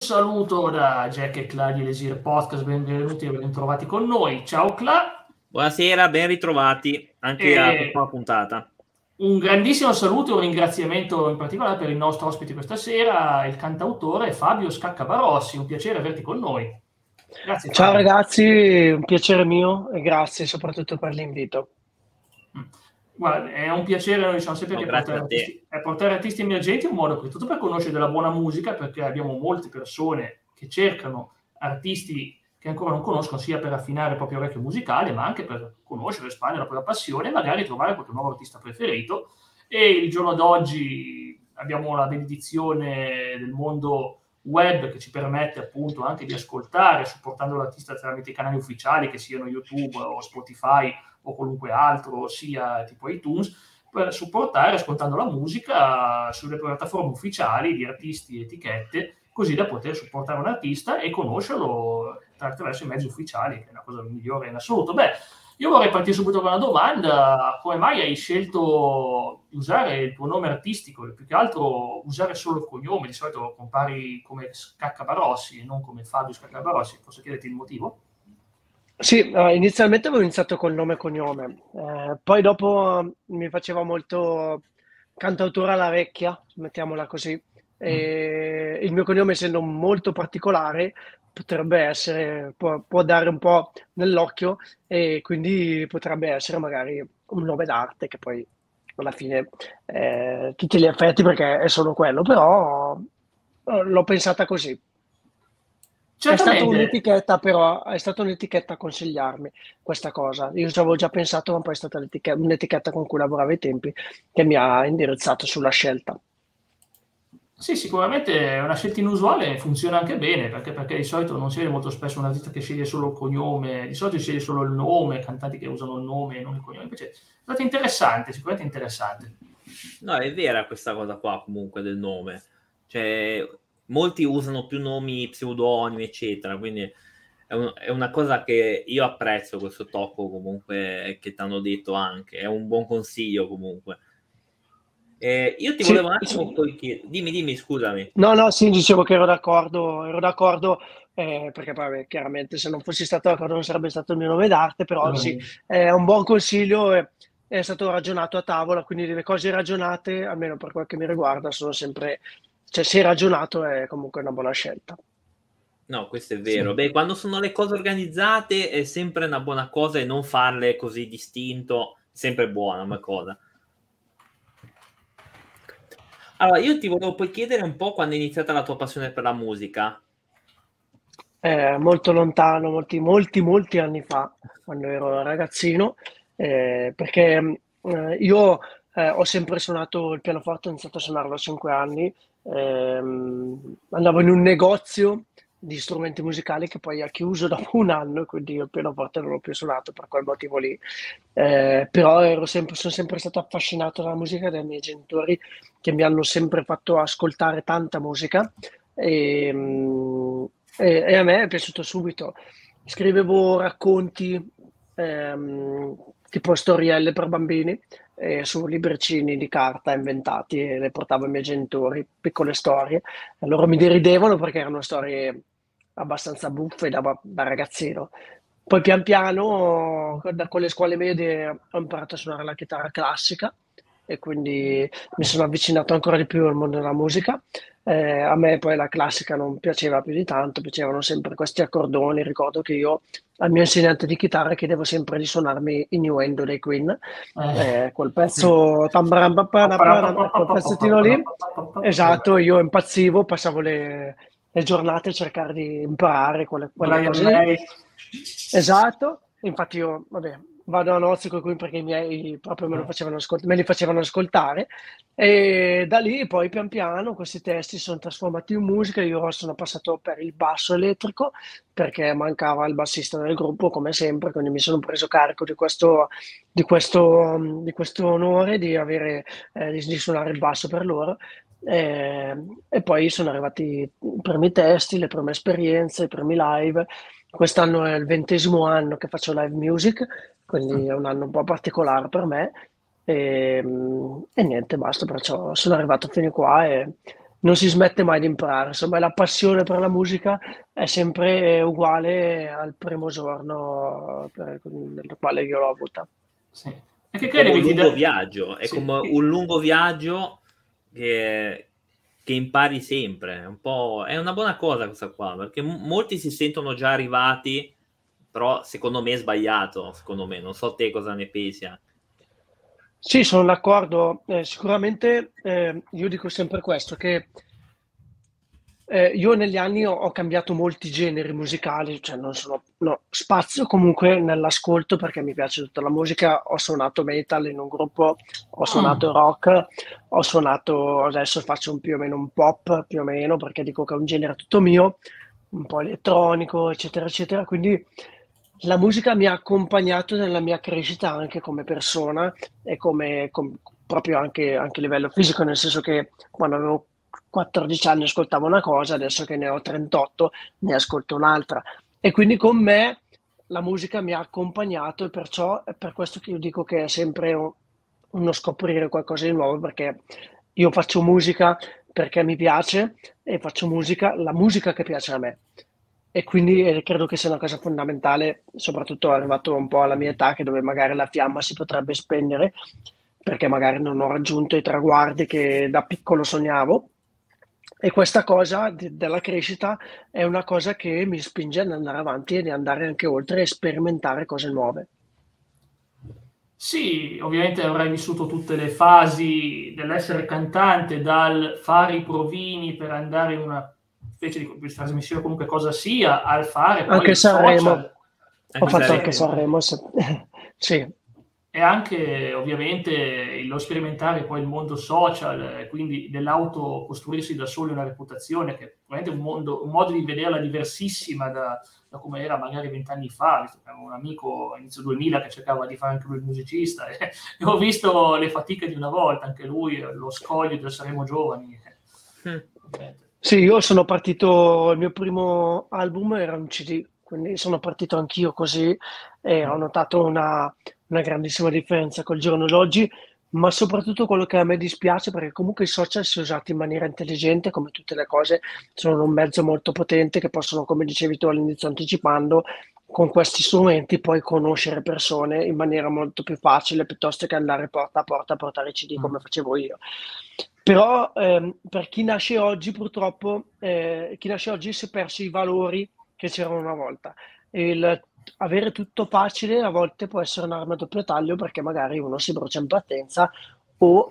Saluto da Jack e Cla di Elisir Podcast, benvenuti e bentrovati con noi. Ciao Cla. Buonasera, ben ritrovati anche a questa nuova puntata. Un grandissimo saluto e un ringraziamento in particolare per il nostro ospite questa sera, il cantautore Fabio Scaccabarossi. Un piacere averti con noi. Grazie Ciao Fabio. ragazzi, un piacere mio e grazie soprattutto per l'invito. Guarda, è un piacere, noi diciamo sempre che portare artisti emergenti è un modo tutto per conoscere della buona musica, perché abbiamo molte persone che cercano artisti che ancora non conoscono, sia per affinare il proprio orecchio musicale, ma anche per conoscere, espandere la propria passione e magari trovare qualche nuovo artista preferito. E il giorno d'oggi abbiamo la benedizione del mondo web che ci permette appunto anche di ascoltare, supportando l'artista tramite i canali ufficiali, che siano YouTube o Spotify o qualunque altro, sia tipo iTunes, per supportare ascoltando la musica sulle piattaforme ufficiali di artisti e etichette, così da poter supportare un artista e conoscerlo attraverso i mezzi ufficiali, che è una cosa migliore in assoluto. Beh, io vorrei partire subito con una domanda: come mai hai scelto di usare il tuo nome artistico e più che altro usare solo il cognome? Di solito compari come Scaccabarossi e non come Fabio Scaccabarossi. Posso chiederti il motivo? Sì, inizialmente avevo iniziato col nome e cognome, poi dopo mi faceva molto cantautore alla vecchia, mettiamola così, e il mio cognome essendo molto particolare potrebbe essere, può dare un po' nell'occhio e quindi potrebbe essere magari un nome d'arte che poi alla fine tutti gli effetti perché è solo quello, però l'ho pensata così. È stata Certamente. un'etichetta, però è stata un'etichetta a consigliarmi questa cosa. Io ci avevo già pensato, ma poi è stata un'etichetta con cui lavoravo ai tempi che mi ha indirizzato sulla scelta. Sì, sicuramente è una scelta inusuale e funziona anche bene, perché di solito non si vede molto spesso un artista che sceglie solo il cognome, di solito si sceglie solo il nome, cantanti che usano il nome e non il cognome. Invece è stata interessante, sicuramente interessante. No, è vera questa cosa qua comunque del nome. Cioè, molti usano più nomi, pseudonimi, eccetera, quindi è una cosa che io apprezzo, questo tocco comunque che ti hanno detto anche, è un buon consiglio comunque. Io ti volevo un attimo poi chiedere, dimmi, scusami. No, sì, dicevo che ero d'accordo, perché poi vabbè, chiaramente se non fossi stato d'accordo non sarebbe stato il mio nome d'arte, però sì, è un buon consiglio, è stato ragionato a tavola, quindi le cose ragionate, almeno per quel che mi riguarda, sono sempre, cioè se ragionato è comunque una buona scelta. No, questo è vero. Sì. Beh, quando sono le cose organizzate è sempre una buona cosa e non farle così distinto, è sempre buona come cosa. Allora, io ti volevo poi chiedere un po' quando è iniziata la tua passione per la musica. Molto lontano, molti anni fa, quando ero ragazzino, perché io ho sempre suonato il pianoforte, ho iniziato a suonarlo a 5 anni, andavo in un negozio di strumenti musicali che poi ha chiuso dopo un anno, quindi io il pianoforte non l'ho più suonato per quel motivo lì. Però sono sempre stato affascinato dalla musica dai miei genitori che mi hanno sempre fatto ascoltare tanta musica e a me è piaciuto subito. Scrivevo racconti, tipo storielle per bambini, su libricini di carta inventati e le portavo ai miei genitori, piccole storie. E loro mi deridevano perché erano storie abbastanza buffe da ragazzino. Poi pian piano, con le scuole medie, ho imparato a suonare la chitarra classica e quindi mi sono avvicinato ancora di più al mondo della musica. A me poi la classica non piaceva più di tanto, piacevano sempre questi accordoni. Ricordo che io al mio insegnante di chitarra chiedevo sempre di suonarmi Innuendo dei Queen, quel pezzo, quel pezzettino lì. Esatto, io impazzivo, passavo le giornate a cercare di imparare quelle Brian cose lì. May. Esatto, infatti io, vabbè, vado a nozze con cui perché i miei proprio me li facevano ascoltare e da lì poi pian piano questi testi si sono trasformati in musica, io sono passato per il basso elettrico perché mancava il bassista del gruppo come sempre, quindi mi sono preso carico di questo onore di avere, di suonare il basso per loro. E poi sono arrivati i primi testi, le prime esperienze, i primi live. Quest'anno è il 20° anno che faccio live music, quindi è un anno un po' particolare per me. E niente, basta, perciò sono arrivato fino qua non si smette mai di imparare. Insomma, la passione per la musica è sempre uguale al primo giorno nel quale io l'ho avuta. Sì. E che come un lungo viaggio, è come un lungo viaggio che impari sempre. È una buona cosa questa qua, perché molti si sentono già arrivati, però secondo me è sbagliato, secondo me. Non so te cosa ne pensi. Sì, sono d'accordo. Sicuramente io dico sempre questo, che io negli anni ho cambiato molti generi musicali, cioè spazio comunque nell'ascolto perché mi piace tutta la musica. Ho suonato metal in un gruppo, ho suonato rock, ho suonato, adesso faccio più o meno un pop, più o meno, perché dico che è un genere tutto mio, un po' elettronico, eccetera, eccetera. Quindi la musica mi ha accompagnato nella mia crescita anche come persona e proprio anche a livello fisico, nel senso che quando avevo 14 anni ascoltavo una cosa, adesso che ne ho 38 ne ascolto un'altra. E quindi con me la musica mi ha accompagnato, e perciò è per questo che io dico che è sempre uno scoprire qualcosa di nuovo, perché io faccio musica perché mi piace e faccio la musica che piace a me. E quindi credo che sia una cosa fondamentale, soprattutto arrivato un po' alla mia età, che dove magari la fiamma si potrebbe spegnere, perché magari non ho raggiunto i traguardi che da piccolo sognavo. E questa cosa della crescita è una cosa che mi spinge ad andare avanti e di andare anche oltre e sperimentare cose nuove. Sì, ovviamente avrai vissuto tutte le fasi dell'essere cantante, dal fare i provini per andare in una specie di trasmissione, comunque cosa sia, al fare poi anche Sanremo. Ho fatto anche Sanremo, sì. E anche ovviamente lo sperimentare poi il mondo social, quindi dell'auto costruirsi da soli una reputazione, che è un modo di vederla diversissima da come era magari 20 anni fa. Avevo un amico inizio 2000 che cercava di fare anche lui il musicista e ho visto le fatiche di una volta, anche lui, lo scoglio del Saremo Giovani. Sì, io sono partito, il mio primo album era un CD, quindi sono partito anch'io così e ho notato una grandissima differenza col giorno d'oggi, ma soprattutto quello che a me dispiace, perché comunque i social, se usati in maniera intelligente, come tutte le cose, sono un mezzo molto potente che possono, come dicevi tu all'inizio anticipando, con questi strumenti puoi conoscere persone in maniera molto più facile piuttosto che andare porta a porta a portare i CD come facevo io. Però per chi nasce oggi, purtroppo, chi nasce oggi si è perso i valori che c'erano una volta. Avere tutto facile a volte può essere un'arma a doppio taglio, perché magari uno si brucia in partenza o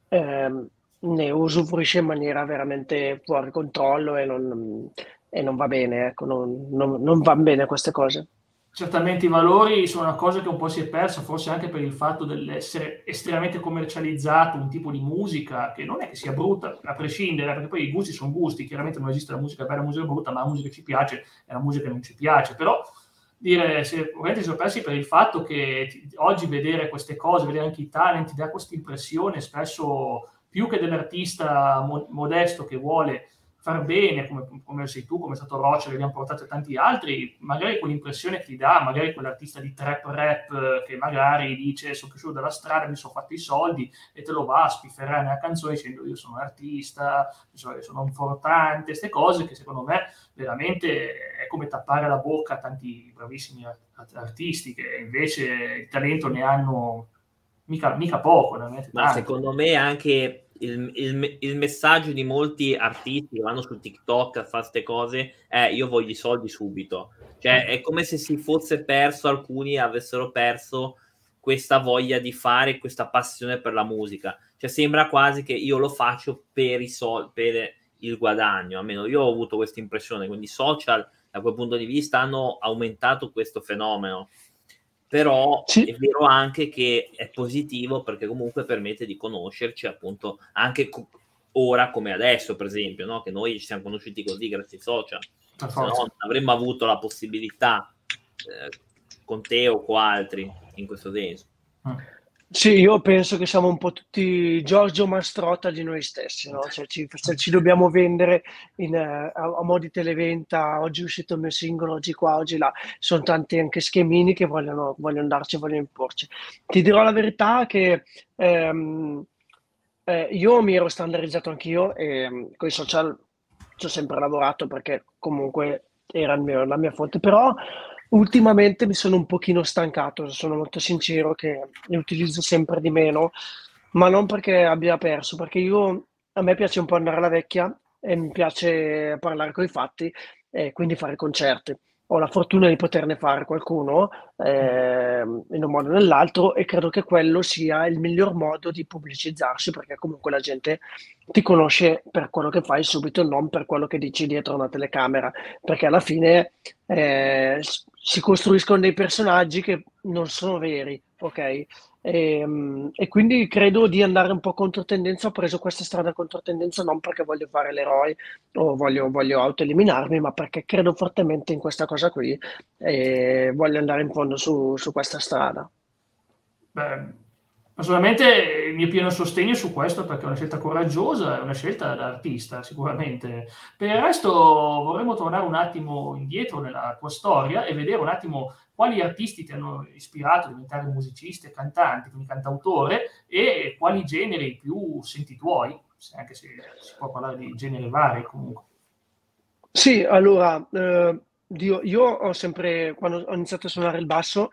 ne usufruisce in maniera veramente fuori controllo e non va bene, ecco, non vanno bene queste cose. Certamente i valori sono una cosa che un po' si è persa, forse anche per il fatto dell'essere estremamente commercializzato un tipo di musica che non è che sia brutta, a prescindere, perché poi i gusti sono gusti, chiaramente non esiste la musica bella e la musica brutta, ma la musica che ci piace e la musica che non ci piace, però dire, si sono persi per il fatto che oggi vedere queste cose, vedere anche i talent, ti dà questa impressione spesso più che dell'artista modesto che vuole far bene, come sei tu, come è stato Roccia, che abbiamo portato tanti altri, magari quell'impressione che ti dà, magari quell'artista di trap rap che magari dice sono cresciuto dalla strada, mi sono fatto i soldi, e te lo va a spifferare nella canzone dicendo io sono artista, sono importante, queste cose che secondo me veramente è come tappare la bocca a tanti bravissimi artisti che invece il talento ne hanno mica poco. Ma secondo me anche il messaggio di molti artisti che vanno su TikTok a fare queste cose è io voglio i soldi subito, cioè è come se si fosse perso, alcuni avessero perso questa voglia di fare, questa passione per la musica, cioè sembra quasi che io lo faccio per i soldi, per il guadagno, almeno io ho avuto questa impressione, quindi i social da quel punto di vista hanno aumentato questo fenomeno. Però sì, è vero anche che è positivo perché comunque permette di conoscerci appunto anche ora come adesso, per esempio, no? Che noi ci siamo conosciuti così grazie ai social, se no non avremmo avuto la possibilità con te o con altri in questo senso. Sì, io penso che siamo un po' tutti Giorgio Mastrotta di noi stessi, no? Cioè, ci dobbiamo vendere a mo' di televenta, oggi è uscito il mio singolo, oggi qua, oggi là. Sono tanti anche schemini che vogliono darci, vogliono imporci. Ti dirò la verità che Io mi ero standardizzato anch'io e con i social ci ho sempre lavorato perché comunque era la mia fonte, però ultimamente mi sono un pochino stancato, sono molto sincero che ne utilizzo sempre di meno, ma non perché abbia perso, perché a me piace un po' andare alla vecchia e mi piace parlare coi fatti e quindi fare concerti. Ho la fortuna di poterne fare qualcuno in un modo o nell'altro e credo che quello sia il miglior modo di pubblicizzarsi perché comunque la gente ti conosce per quello che fai subito, non per quello che dici dietro una telecamera, perché alla fine si costruiscono dei personaggi che non sono veri, ok? E quindi credo di andare un po' controtendenza. Ho preso questa strada controtendenza non perché voglio fare l'eroe o voglio autoeliminarmi, ma perché credo fortemente in questa cosa qui e voglio andare in fondo su questa strada. Beh, personalmente il mio pieno sostegno su questo perché è una scelta coraggiosa, è una scelta da artista sicuramente. Per il resto vorremmo tornare un attimo indietro nella tua storia e vedere un attimo quali artisti ti hanno ispirato a diventare musicista e cantante, quindi cantautore, e quali generi più senti tuoi, anche se si può parlare di generi vari comunque. Sì, allora, io ho sempre, quando ho iniziato a suonare il basso,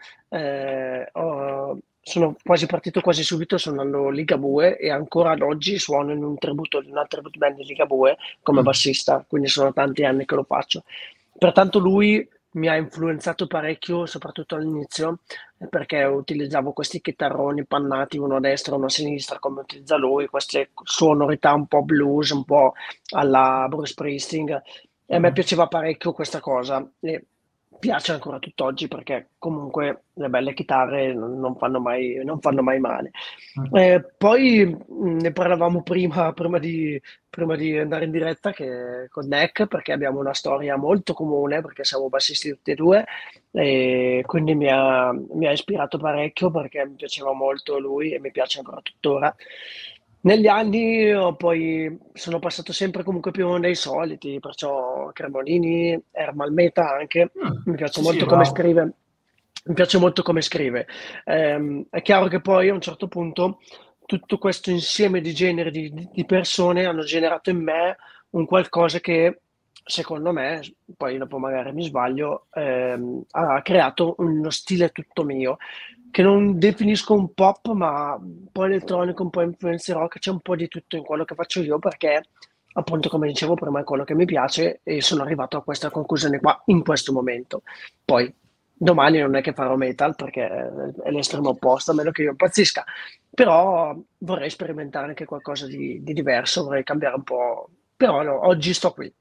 sono quasi partito quasi subito suonando Ligabue e ancora ad oggi suono in un tributo di una tribute band di Ligabue come bassista, quindi sono tanti anni che lo faccio. Pertanto lui mi ha influenzato parecchio, soprattutto all'inizio, perché utilizzavo questi chitarroni pannati, uno a destra e uno a sinistra, come utilizza lui, queste sonorità un po' blues, un po' alla Bruce Springsteen. E a me piaceva parecchio questa cosa e piace ancora tutt'oggi perché comunque le belle chitarre non fanno mai male. Poi ne parlavamo prima di andare in diretta con Neck perché abbiamo una storia molto comune perché siamo bassisti tutti e due e quindi mi ha ispirato parecchio perché mi piaceva molto lui e mi piace ancora tuttora. Negli anni poi sono passato sempre comunque più dei soliti, perciò Cremonini, Ermal Meta anche, mi piace Sì, sì, molto come bravo. scrive. Mi piace molto come scrive. È chiaro che poi a un certo punto tutto questo insieme di generi di persone hanno generato in me un qualcosa che secondo me, poi dopo magari mi sbaglio, ha creato uno stile tutto mio, che non definisco un pop, ma un po' elettronico, un po' influencer rock, c'è un po' di tutto in quello che faccio io perché appunto come dicevo prima è quello che mi piace e sono arrivato a questa conclusione qua in questo momento. Poi domani non è che farò metal perché è l'estremo opposto, a meno che io impazzisca, però vorrei sperimentare anche qualcosa di diverso, vorrei cambiare un po', però no, oggi sto qui.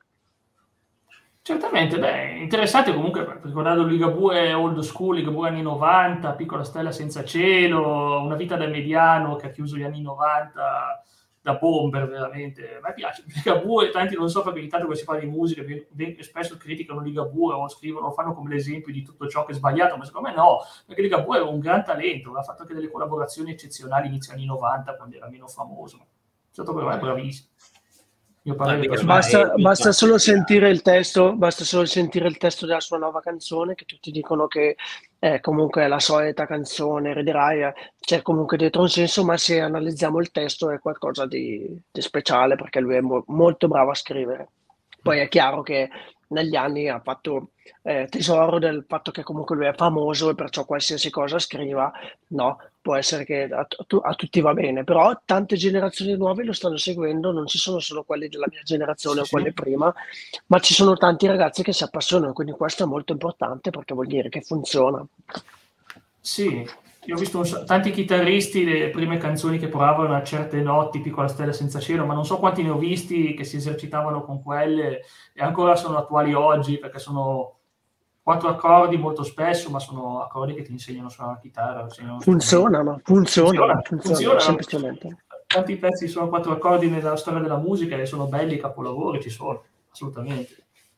Certamente, beh, interessante comunque, ricordando Ligabue old school, Ligabue anni 90, Piccola stella senza cielo, Una vita da mediano che ha chiuso gli anni 90 da bomber veramente. A me piace Ligabue, tanti non so perché tanto quando si parla di musica spesso criticano Ligabue o scrivono, lo fanno come l'esempio di tutto ciò che è sbagliato, ma secondo me no, perché Ligabue è un gran talento, ha fatto anche delle collaborazioni eccezionali inizio anni 90 quando era meno famoso. È stato per me bravissimo. Io parere Basta solo sentire il testo, basta solo sentire il testo della sua nuova canzone, che tutti dicono che è comunque la solita canzone, riderai, c'è comunque dietro un senso, ma se analizziamo il testo è qualcosa di speciale perché lui è molto bravo a scrivere. Poi è chiaro che negli anni ha fatto tesoro del fatto che comunque lui è famoso e perciò qualsiasi cosa scriva, no, può essere che a tutti va bene, però tante generazioni nuove lo stanno seguendo, non ci sono solo quelli della mia generazione Sì, o sì. quelli prima, ma ci sono tanti ragazzi che si appassionano, quindi questo è molto importante perché vuol dire che funziona. Sì, io ho visto tanti chitarristi, le prime canzoni che provavano a certe notti, Piccola stella senza cielo, ma non so quanti ne ho visti che si esercitavano con quelle e ancora sono attuali oggi perché sono 4 accordi molto spesso, ma sono accordi che ti insegnano a suonare la chitarra, insegnano uno strumento. Funzionano, Funzionano. semplicemente. Tanti pezzi sono 4 accordi nella storia della musica e sono belli, capolavori ci sono, assolutamente.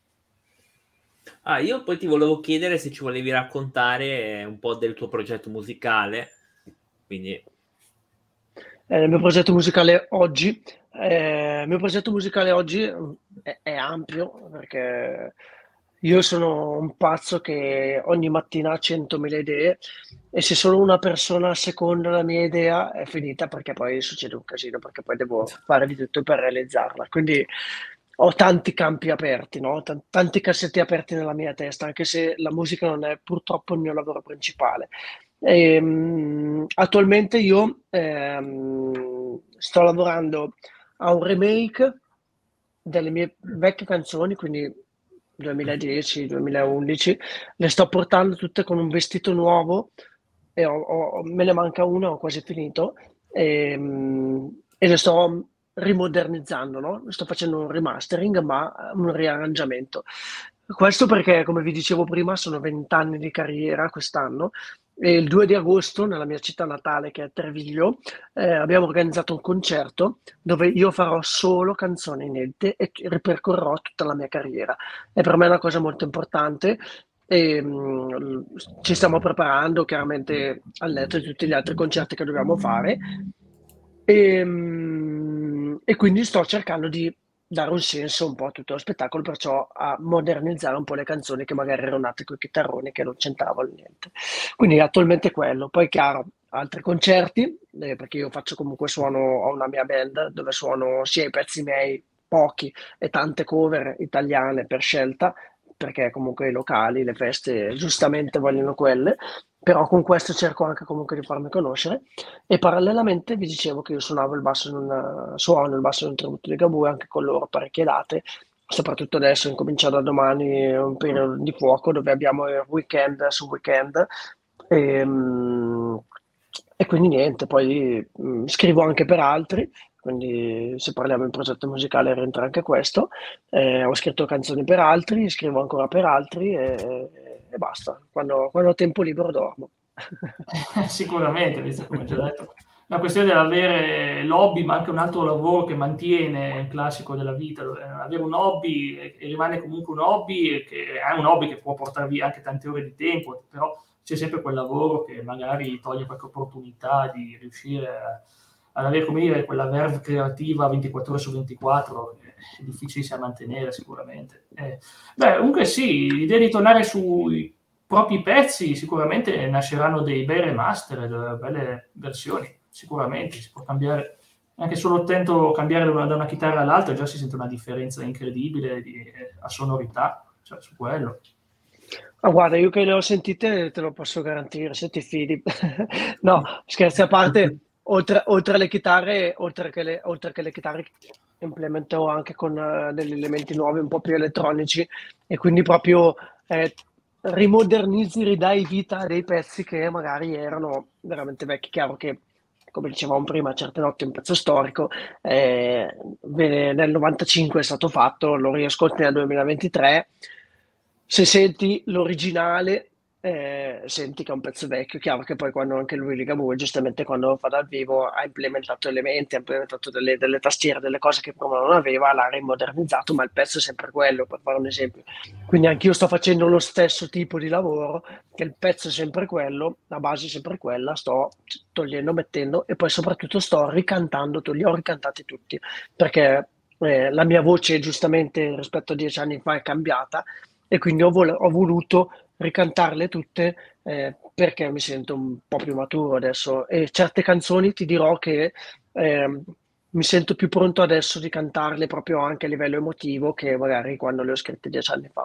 Io poi ti volevo chiedere se ci volevi raccontare un po' del tuo progetto musicale, quindi... Il mio progetto musicale oggi, è ampio perché Io sono un pazzo che ogni mattina ha 100.000 idee e se solo una persona seconda la mia idea è finita perché poi succede un casino, perché poi devo fare di tutto per realizzarla. Quindi ho tanti campi aperti, no? Tanti cassetti aperti nella mia testa, anche se la musica non è purtroppo il mio lavoro principale. Attualmente io sto lavorando a un remake delle mie vecchie canzoni, quindi 2010, 2011, le sto portando tutte con un vestito nuovo e me ne manca una, ho quasi finito, e le sto rimodernizzando, no? Sto facendo un remastering, ma un riarrangiamento. Questo perché, come vi dicevo prima, sono 20 anni di carriera quest'anno e il 2 di agosto, nella mia città natale, che è Treviglio, abbiamo organizzato un concerto dove io farò solo canzoni inedite e ripercorrerò tutta la mia carriera. E per me è una cosa molto importante e ci stiamo preparando chiaramente al netto di tutti gli altri concerti che dobbiamo fare e quindi sto cercando di dare un senso un po' a tutto lo spettacolo, perciò a modernizzare un po' le canzoni che magari erano nate con i chitarroni che non c'entravano niente. Quindi attualmente quello. Poi chiaro, altri concerti, perché io faccio comunque suono, ho una mia band dove suono sia i pezzi miei, pochi, e tante cover italiane per scelta, perché comunque i locali, le feste giustamente vogliono quelle, però con questo cerco anche comunque di farmi conoscere e parallelamente vi dicevo che io suono il basso in un tributo di Ligabue anche con loro parecchie date, soprattutto adesso incominciando da domani un periodo di fuoco dove abbiamo il weekend su weekend e, e quindi niente, poi scrivo anche per altri, quindi se parliamo di progetto musicale rientra anche questo. Ho scritto canzoni per altri, scrivo ancora per altri e basta. Quando ho tempo libero dormo. Sicuramente, visto come già detto, la questione dell'avere l'hobby, ma anche un altro lavoro che mantiene il classico della vita, dove avere un hobby e rimane comunque un hobby, e che è un hobby che può portare via anche tante ore di tempo, però c'è sempre quel lavoro che magari toglie qualche opportunità di riuscire ad avere, come dire, quella verve creativa 24 ore su 24, che è difficilissima da mantenere sicuramente. Comunque sì, l'idea di tornare sui propri pezzi sicuramente nasceranno dei bei remaster, delle belle versioni, sicuramente si può cambiare, anche solo tento cambiare da una chitarra all'altra, già si sente una differenza incredibile a sonorità, cioè su quello. Ma guarda, io che le ho sentite te lo posso garantire, se ti fidi. No, scherzi a parte, oltre alle chitarre, oltre che le chitarre, implemento anche con degli elementi nuovi, un po' più elettronici, e quindi proprio rimodernizzi, ridai vita a dei pezzi che magari erano veramente vecchi. Chiaro che, come dicevamo prima, Certe notti è un pezzo storico, nel 95 è stato fatto, lo riascolti nel 2023, se senti l'originale senti che è un pezzo vecchio. Chiaro che poi quando anche lui Ligabue, giustamente quando fa dal vivo, ha implementato elementi, ha implementato delle tastiere, delle cose che prima non aveva, l'ha rimodernizzato, ma il pezzo è sempre quello, per fare un esempio. Quindi anch'io sto facendo lo stesso tipo di lavoro, che il pezzo è sempre quello, la base è sempre quella, sto togliendo, mettendo e poi soprattutto sto ricantando, li ho ricantati tutti, perché la mia voce giustamente rispetto a 10 anni fa è cambiata e quindi ho voluto ricantarle tutte perché mi sento un po' più maturo adesso e certe canzoni ti dirò che mi sento più pronto adesso di cantarle proprio anche a livello emotivo che magari quando le ho scritte 10 anni fa.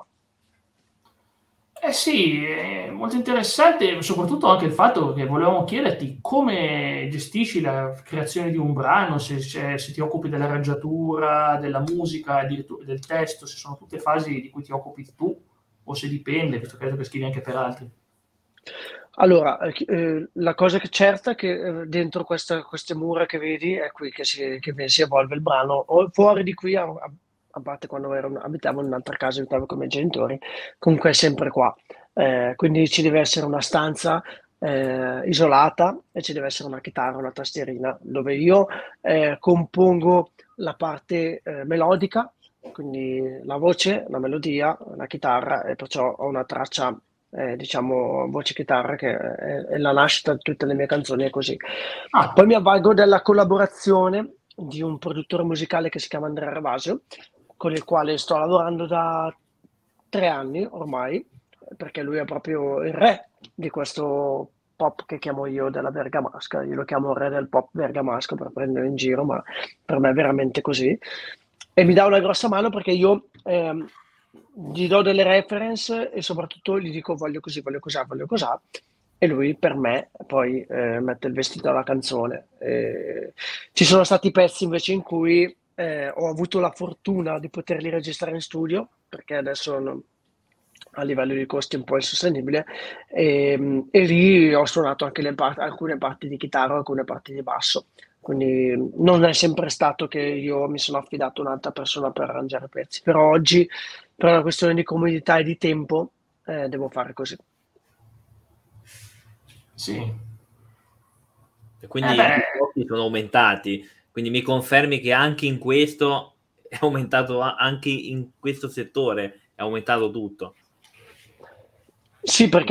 Eh sì, è molto interessante, soprattutto anche il fatto che volevamo chiederti come gestisci la creazione di un brano, se ti occupi dell'arrangiatura, della musica, addirittura del testo, se sono tutte fasi di cui ti occupi tu, o se dipende, visto che credo che scrivi anche per altri. Allora, la cosa che certa è che dentro queste mura che vedi è qui che si evolve il brano, o fuori di qui, a parte quando abitavo in un'altra casa, abitavo con i miei genitori, comunque è sempre qua. Quindi ci deve essere una stanza isolata e ci deve essere una chitarra, una tastierina, dove io compongo la parte melodica, quindi la voce, la melodia, la chitarra, e perciò ho una traccia diciamo voce chitarra che è la nascita di tutte le mie canzoni, è così. Poi mi avvalgo della collaborazione di un produttore musicale che si chiama Andrea Ravasio, con il quale sto lavorando da 3 anni ormai, perché lui è proprio il re di questo pop che chiamo io della bergamasca. Io lo chiamo il re del pop bergamasco per prendere in giro, ma per me è veramente così. E mi dà una grossa mano perché io gli do delle reference e soprattutto gli dico voglio così, voglio così, voglio cos'ha. E lui per me poi mette il vestito alla canzone. Ci sono stati pezzi invece in cui ho avuto la fortuna di poterli registrare in studio, perché adesso a livello di costi è un po' insostenibile, e lì ho suonato anche alcune parti di chitarra, alcune parti di basso. Quindi non è sempre stato che io mi sono affidato a un'altra persona per arrangiare pezzi, però oggi per una questione di comodità e di tempo devo fare così. Sì. E quindi i costi sono aumentati, quindi mi confermi che anche in questo è aumentato, anche in questo settore è aumentato tutto. Sì, perché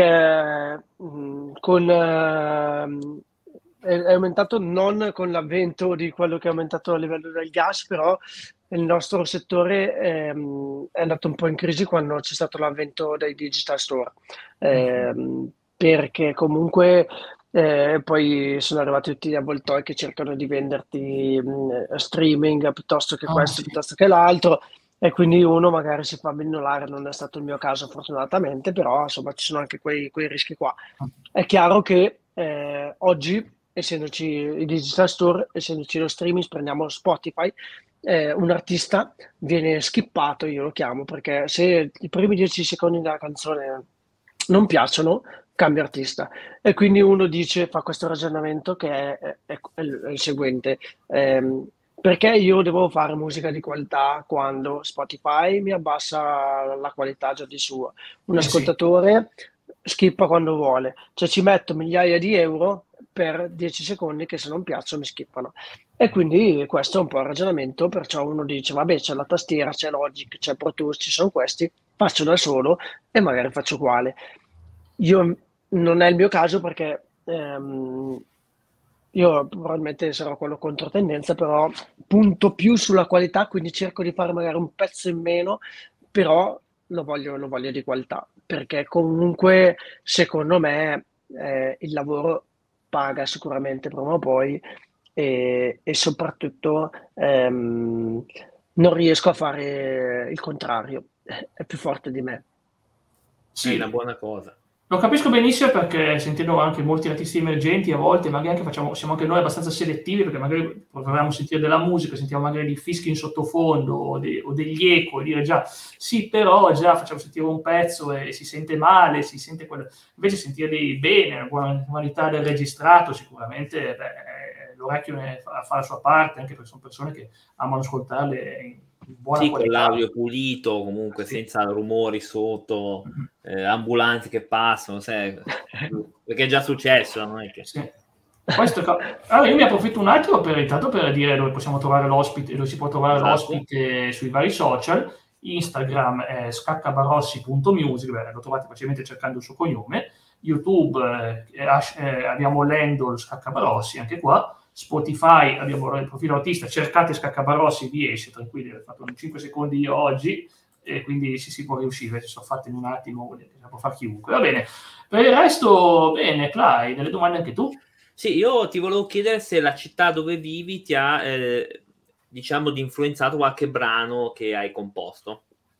è aumentato non con l'avvento di quello che è aumentato a livello del gas, però il nostro settore è andato un po' in crisi quando c'è stato l'avvento dei digital store, perché comunque poi sono arrivati tutti gli avvoltoi che cercano di venderti streaming piuttosto che questo, piuttosto che l'altro. E quindi uno magari si fa abbindolare, non è stato il mio caso fortunatamente, però insomma ci sono anche quei rischi qua. È chiaro che oggi, essendoci i digital store, essendoci lo streaming, prendiamo Spotify, un artista viene skippato, io lo chiamo, perché se i primi 10 secondi della canzone non piacciono, cambia artista. E quindi uno fa questo ragionamento che è il seguente. Perché io devo fare musica di qualità quando Spotify mi abbassa la qualità già di suo? Un ascoltatore skippa quando vuole, cioè ci metto migliaia di euro per 10 secondi che se non piacciono mi skippano. E quindi questo è un po' il ragionamento, perciò uno dice vabbè c'è la tastiera, c'è Logic, c'è Pro Tools, ci sono questi, faccio da solo e magari faccio uguale. Io non è il mio caso perché io probabilmente sarò quello contro tendenza, però punto più sulla qualità, quindi cerco di fare magari un pezzo in meno, però lo voglio di qualità, perché comunque secondo me il lavoro paga sicuramente prima o poi e soprattutto non riesco a fare il contrario, è più forte di me. Sì, è una buona cosa. Lo capisco benissimo perché sentendo anche molti artisti emergenti a volte magari anche siamo anche noi abbastanza selettivi perché magari proviamo a sentire della musica, sentiamo magari dei fischi in sottofondo o degli eco e dire già sì però già facciamo sentire un pezzo e si sente male, si sente quello. Invece sentire bene, una buona qualità del registrato sicuramente l'orecchio fa la sua parte, anche perché sono persone che amano ascoltarle in buona qualità. Con l'audio pulito, comunque senza rumori sotto, ambulanti che passano, perché è già successo, non è che... Sì. Allora io mi approfitto un attimo intanto per dire dove possiamo trovare l'ospite, dove si può trovare l'ospite sui vari social. Instagram è scaccabarossi.music, lo trovate facilmente cercando il suo cognome. YouTube abbiamo l'handle Scaccabarossi, anche qua. Spotify abbiamo il profilo artista, cercate Scaccabarossi, vi esce, tranquilli, ho fatto 5 secondi io oggi e quindi si può riuscire, ci sono fatte in un attimo, che può fare chiunque. Va bene, per il resto bene. Clay, delle domande anche tu? Sì, io ti volevo chiedere se la città dove vivi ti ha diciamo di influenzato qualche brano che hai composto.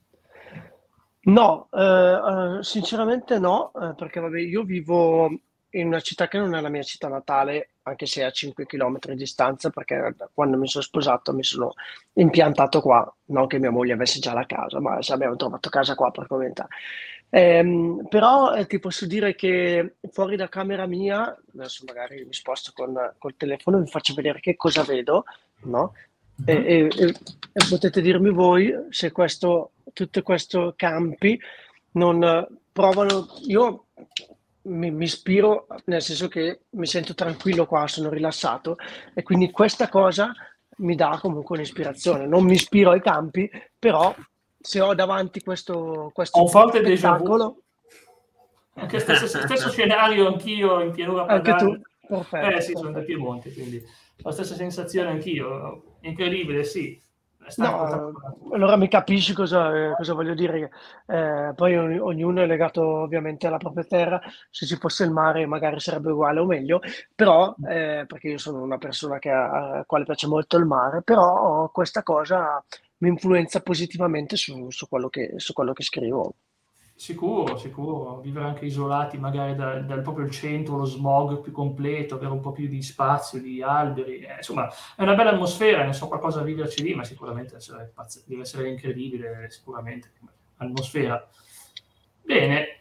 No, sinceramente no, perché vabbè, io vivo in una città che non è la mia città natale, anche se è a 5 km di distanza, perché da quando mi sono sposato mi sono impiantato qua, non che mia moglie avesse già la casa, ma abbiamo trovato casa qua per commentare. Però ti posso dire che fuori da camera mia, adesso magari mi sposto col telefono e vi faccio vedere che cosa vedo, no? E potete dirmi voi se tutti questi campi non provano. Io mi ispiro, nel senso che mi sento tranquillo qua, sono rilassato e quindi questa cosa mi dà comunque un'ispirazione. Non mi ispiro ai campi, però se ho davanti questo un forte spettacolo, anche stesso scenario anch'io in pianura padana. Anche tu? Perfetto. Sì, sono da Piemonte, quindi la stessa sensazione anch'io, incredibile, sì. No, allora mi capisci cosa voglio dire. Poi ognuno è legato ovviamente alla propria terra. Se ci fosse il mare magari sarebbe uguale o meglio, però perché io sono una persona a quale piace molto il mare, però questa cosa mi influenza positivamente su quello che scrivo. Sicuro, sicuro, vivere anche isolati magari dal proprio il centro, lo smog più completo, avere un po' più di spazio, di alberi, insomma è una bella atmosfera, ne so qualcosa a viverci lì, ma sicuramente deve essere incredibile, sicuramente, come atmosfera. Bene,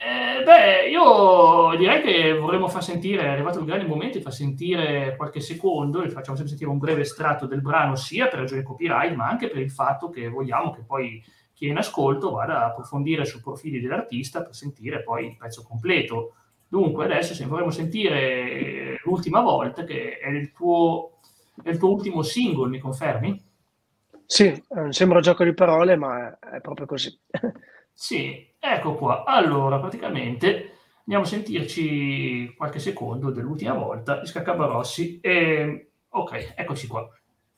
io direi che vorremmo far sentire, è arrivato il grande momento di far sentire qualche secondo, e facciamo sempre sentire un breve estratto del brano, sia per ragioni copyright, ma anche per il fatto che vogliamo che poi chi è in ascolto vada a approfondire sui profili dell'artista per sentire poi il pezzo completo. Dunque adesso vorremmo sentire l'ultima volta, che è il tuo ultimo singolo, mi confermi? Sì, sembra un gioco di parole, ma è proprio così. Sì, ecco qua. Allora, praticamente andiamo a sentirci qualche secondo dell'ultima volta di Scaccabarossi. Ok, eccoci qua.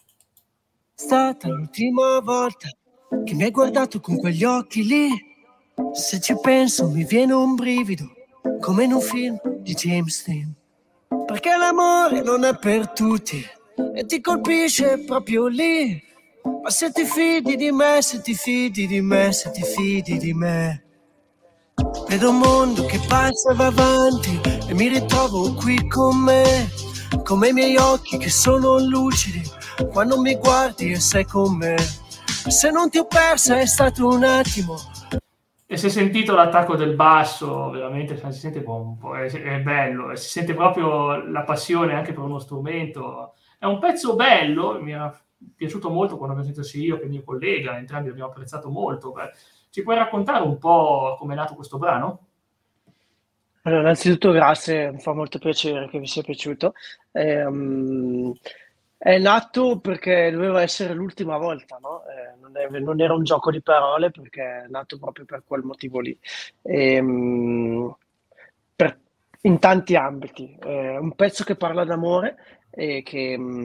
È stata l'ultima volta che mi hai guardato con quegli occhi lì. Se ci penso mi viene un brivido, come in un film di James Dean. Perché l'amore non è per tutti e ti colpisce proprio lì. Ma se ti fidi di me, se ti fidi di me, se ti fidi di me, vedo un mondo che passa e va avanti e mi ritrovo qui con me, come i miei occhi che sono lucidi quando mi guardi e sei con me. Se non ti ho persa è stato un attimo. E si è sentito l'attacco del basso, veramente si sente un po', è bello, si sente proprio la passione anche per uno strumento. È un pezzo bello, mi era piaciuto molto quando abbiamo sentito sia io che il mio collega, entrambi l'abbiamo apprezzato molto. Ci puoi raccontare un po' come è nato questo brano? Allora, innanzitutto grazie, mi fa molto piacere che vi sia piaciuto. È nato perché doveva essere l'ultima volta, no? Non era un gioco di parole perché è nato proprio per quel motivo lì. In tanti ambiti. Un pezzo che parla d'amore e che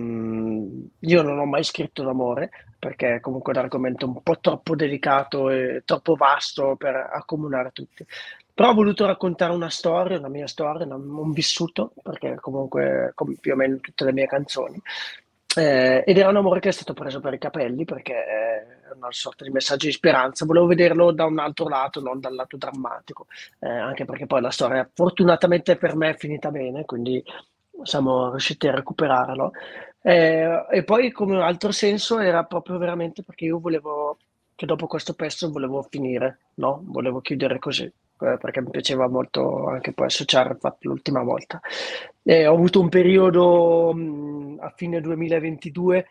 io non ho mai scritto d'amore perché comunque è un argomento un po' troppo delicato e troppo vasto per accomunare tutti. Però ho voluto raccontare una storia, una mia storia, un vissuto, perché comunque come più o meno tutte le mie canzoni. Ed era un amore che è stato preso per i capelli perché è una sorta di messaggio di speranza. Volevo vederlo da un altro lato, non dal lato drammatico, anche perché poi la storia fortunatamente per me è finita bene, quindi siamo riusciti a recuperarlo. E poi come un altro senso era proprio veramente perché io volevo che dopo questo pezzo volevo finire, no? Volevo chiudere così, perché mi piaceva molto anche poi associare il fatto l'ultima volta. Ho avuto un periodo a fine 2022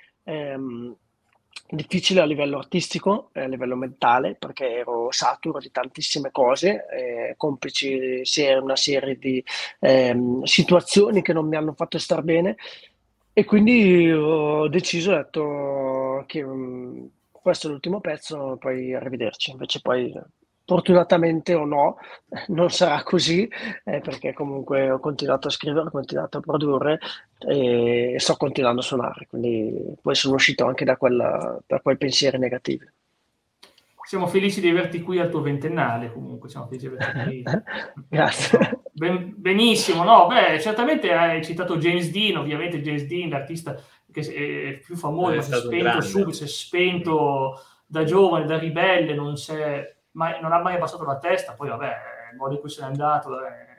difficile a livello artistico, a livello mentale, perché ero saturo di tantissime cose, complici una serie di situazioni che non mi hanno fatto star bene e quindi ho deciso, ho detto che questo è l'ultimo pezzo, poi arrivederci. Invece poi fortunatamente o no, non sarà così, perché comunque ho continuato a scrivere, ho continuato a produrre e sto continuando a suonare, quindi poi sono uscito anche da quei pensieri negativi. Siamo felici di averti qui al tuo ventennale, comunque siamo felici di averti qui. Grazie. Benissimo, no? Beh, certamente hai citato James Dean, ovviamente James Dean, l'artista che è più famoso, ma si è spento subito, si è spento da giovane, da ribelle, non ha mai abbassato la testa, poi vabbè, il modo in cui se n'è andato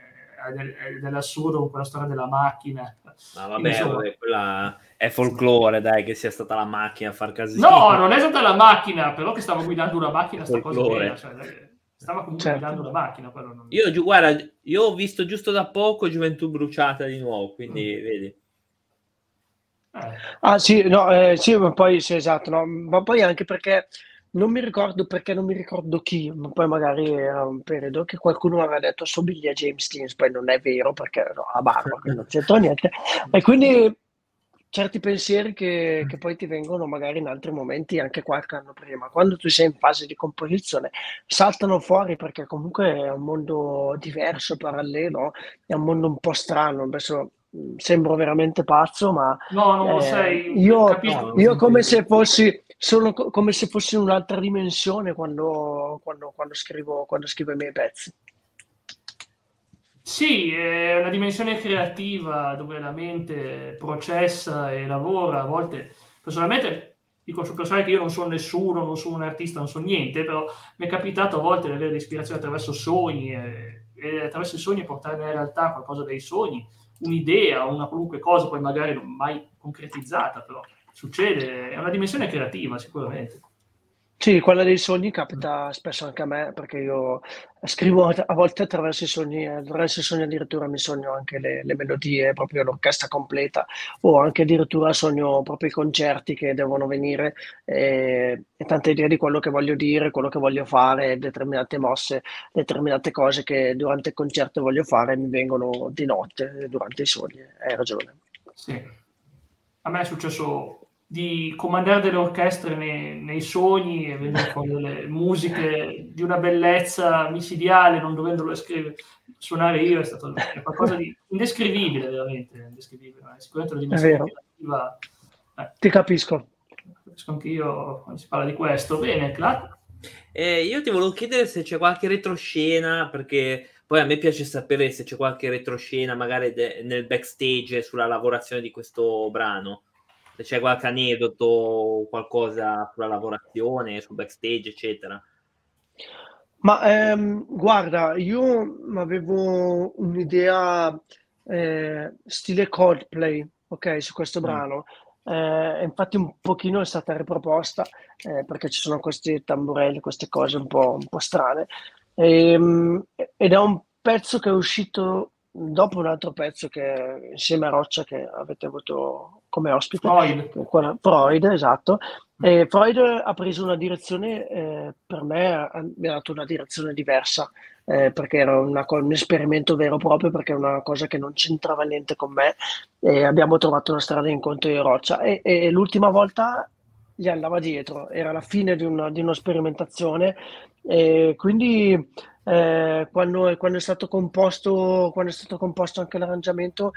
è dell'assurdo con quella storia della macchina. No, vabbè, quella è folklore, dai, che sia stata la macchina a far casino. No, non è stata la macchina, però che stava guidando una macchina, sta cosa vera, cioè, stava comunque guidando una macchina. Non... Guarda, io ho visto giusto da poco Gioventù bruciata di nuovo, quindi vedi. Ah sì, no, sì, ma poi sì, esatto, no, ma poi anche perché non mi ricordo chi, ma poi magari era un periodo che qualcuno mi aveva detto assomiglia a James Dean, poi non è vero perché no, ha barba, quindi non c'entra niente. E quindi certi pensieri che poi ti vengono magari in altri momenti, anche qualche anno prima, quando tu sei in fase di composizione, saltano fuori perché comunque è un mondo diverso, parallelo, è un mondo un po' strano. Adesso sembro veramente pazzo, ma no, non lo sei. io come se fossi sono come se fossi in un'altra dimensione quando scrivo i miei pezzi. Sì, è una dimensione creativa dove la mente processa e lavora. A volte, personalmente, dico su personale che io non sono nessuno, non sono un artista, non so niente, però mi è capitato a volte di avere ispirazione attraverso sogni e attraverso i sogni portare in realtà qualcosa dai sogni, un'idea, una qualunque cosa, poi magari non mai concretizzata, però succede, è una dimensione creativa sicuramente. Sì, quella dei sogni capita spesso anche a me, perché io scrivo a volte attraverso i sogni addirittura mi sogno anche le melodie, proprio l'orchestra completa, o anche addirittura sogno proprio i concerti che devono venire e tante idee di quello che voglio dire, quello che voglio fare, determinate mosse, determinate cose che durante il concerto voglio fare mi vengono di notte durante i sogni, hai ragione. Sì. A me è successo di comandare delle orchestre nei sogni e venire fuori delle musiche di una bellezza micidiale, non dovendolo suonare io, è qualcosa di indescrivibile, veramente, indescrivibile. Sicuramente una dimensione creativa. Ti capisco. Capisco anche io quando si parla di questo. Bene, Clark? Io ti volevo chiedere se c'è qualche retroscena, perché poi a me piace sapere se c'è qualche retroscena magari nel backstage sulla lavorazione di questo brano. Se c'è qualche aneddoto, qualcosa sulla lavorazione, sul backstage, eccetera. Ma guarda, io avevo un'idea stile Coldplay, ok, su questo brano. Infatti un pochino è stata riproposta perché ci sono questi tamburelli, queste cose un po' strane. Ed è un pezzo che è uscito dopo un altro pezzo che insieme a Roccia che avete avuto come ospite, Freud, esatto. E Freud ha preso una direzione, per me mi ha dato una direzione diversa, perché era un esperimento vero e proprio, perché è una cosa che non c'entrava niente con me e abbiamo trovato una strada di incontro io e Roccia e l'ultima volta gli andava dietro, era la fine di una sperimentazione e quindi quando è stato composto anche l'arrangiamento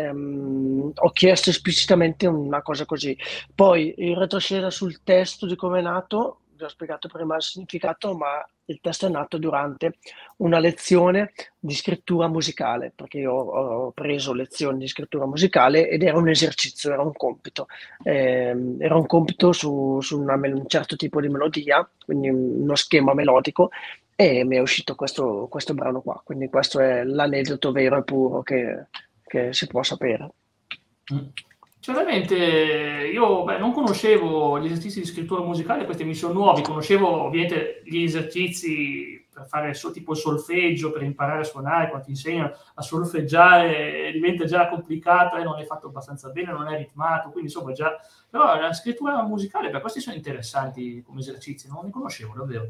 ho chiesto esplicitamente una cosa così. Poi in retroscena sul testo di come è nato, vi ho spiegato prima il significato, ma il testo è nato durante una lezione di scrittura musicale, perché io ho preso lezioni di scrittura musicale ed era un esercizio, era un compito. Era un compito su un certo tipo di melodia, quindi uno schema melodico, e mi è uscito questo brano qua. Quindi questo è l'aneddoto vero e puro che si può sapere. Certamente io non conoscevo gli esercizi di scrittura musicale, questi mi sono nuovi, conoscevo ovviamente gli esercizi per fare tipo il solfeggio, per imparare a suonare, quando ti insegnano a solfeggiare diventa già complicato e non è fatto abbastanza bene, non è ritmato, quindi insomma già... Però la scrittura musicale, per questi sono interessanti come esercizi, non li conoscevo davvero.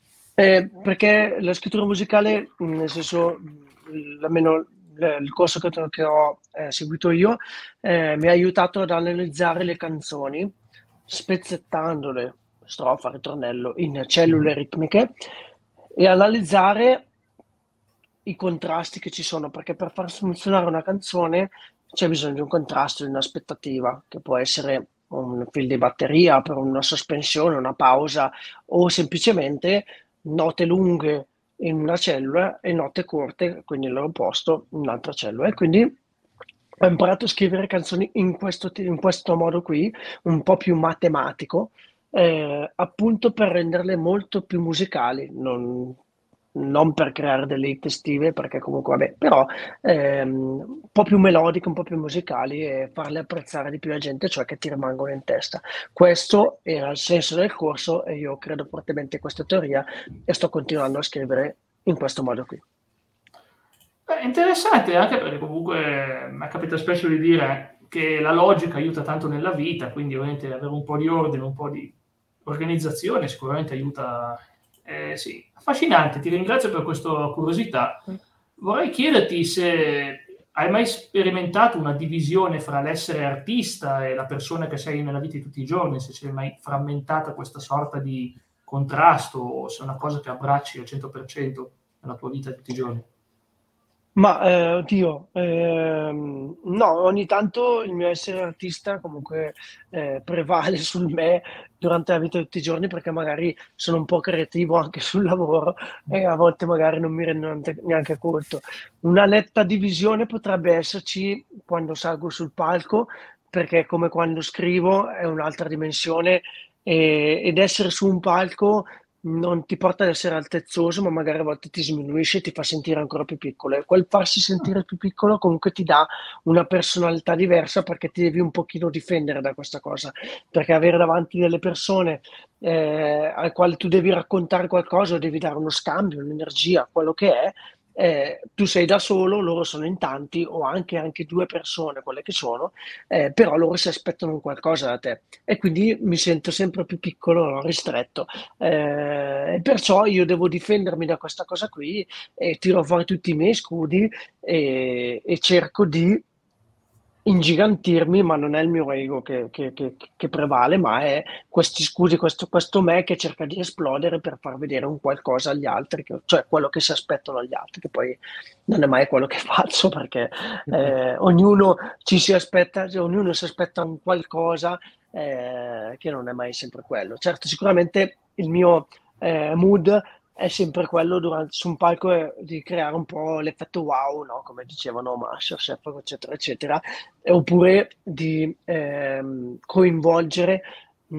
Perché la scrittura musicale, nel senso, almeno il corso che ho seguito io, mi ha aiutato ad analizzare le canzoni, spezzettandole, strofa, ritornello, in cellule ritmiche e analizzare i contrasti che ci sono, perché per far funzionare una canzone c'è bisogno di un contrasto, di un'aspettativa, che può essere un fil di batteria per una sospensione, una pausa, o semplicemente note lunghe in una cellula e note corte, quindi il loro posto, in un'altra cellula. E quindi ho imparato a scrivere canzoni in questo modo qui, un po' più matematico, appunto per renderle molto più musicali, non per creare delle hit estive, perché comunque vabbè, però un po' più melodiche, un po' più musicali e farle apprezzare di più la gente, cioè che ti rimangono in testa. Questo era il senso del corso e io credo fortemente in questa teoria e sto continuando a scrivere in questo modo qui. È interessante anche perché comunque mi capita spesso di dire che la logica aiuta tanto nella vita, quindi ovviamente avere un po' di ordine, un po' di organizzazione sicuramente aiuta. Sì, affascinante, ti ringrazio per questa curiosità. Vorrei chiederti se hai mai sperimentato una divisione fra l'essere artista e la persona che sei nella vita di tutti i giorni, se sei mai frammentata questa sorta di contrasto o se è una cosa che abbracci al 100% nella tua vita di tutti i giorni. Ma oddio, no, ogni tanto il mio essere artista comunque prevale sul me durante la vita di tutti i giorni perché magari sono un po' creativo anche sul lavoro e a volte magari non mi rendo neanche conto. Una netta divisione potrebbe esserci quando salgo sul palco perché è come quando scrivo è un'altra dimensione ed essere su un palco non ti porta ad essere altezzoso, ma magari a volte ti sminuisce e ti fa sentire ancora più piccolo. E quel farsi sentire più piccolo comunque ti dà una personalità diversa perché ti devi un pochino difendere da questa cosa. Perché avere davanti delle persone al quale tu devi raccontare qualcosa o devi dare uno scambio, un'energia, quello che è, tu sei da solo, loro sono in tanti o anche due persone, quelle che sono, però loro si aspettano un qualcosa da te e quindi mi sento sempre più piccolo, ristretto. E perciò io devo difendermi da questa cosa qui e tiro fuori tutti i miei scudi e cerco di ingigantirmi, ma non è il mio ego che prevale, ma è questi scudi, questo me che cerca di esplodere per far vedere un qualcosa agli altri, cioè quello che si aspettano gli altri, che poi non è mai quello che faccio perché ognuno si aspetta un qualcosa che non è mai sempre quello. Certo, sicuramente il mio mood è sempre quello su un palco di creare un po' l'effetto wow, no? Come dicevano MasterChef, eccetera, eccetera, oppure di coinvolgere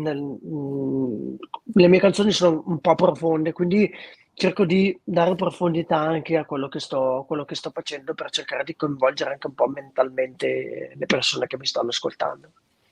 le mie canzoni sono un po' profonde, quindi cerco di dare profondità anche a quello che sto facendo per cercare di coinvolgere anche un po' mentalmente le persone che mi stanno ascoltando.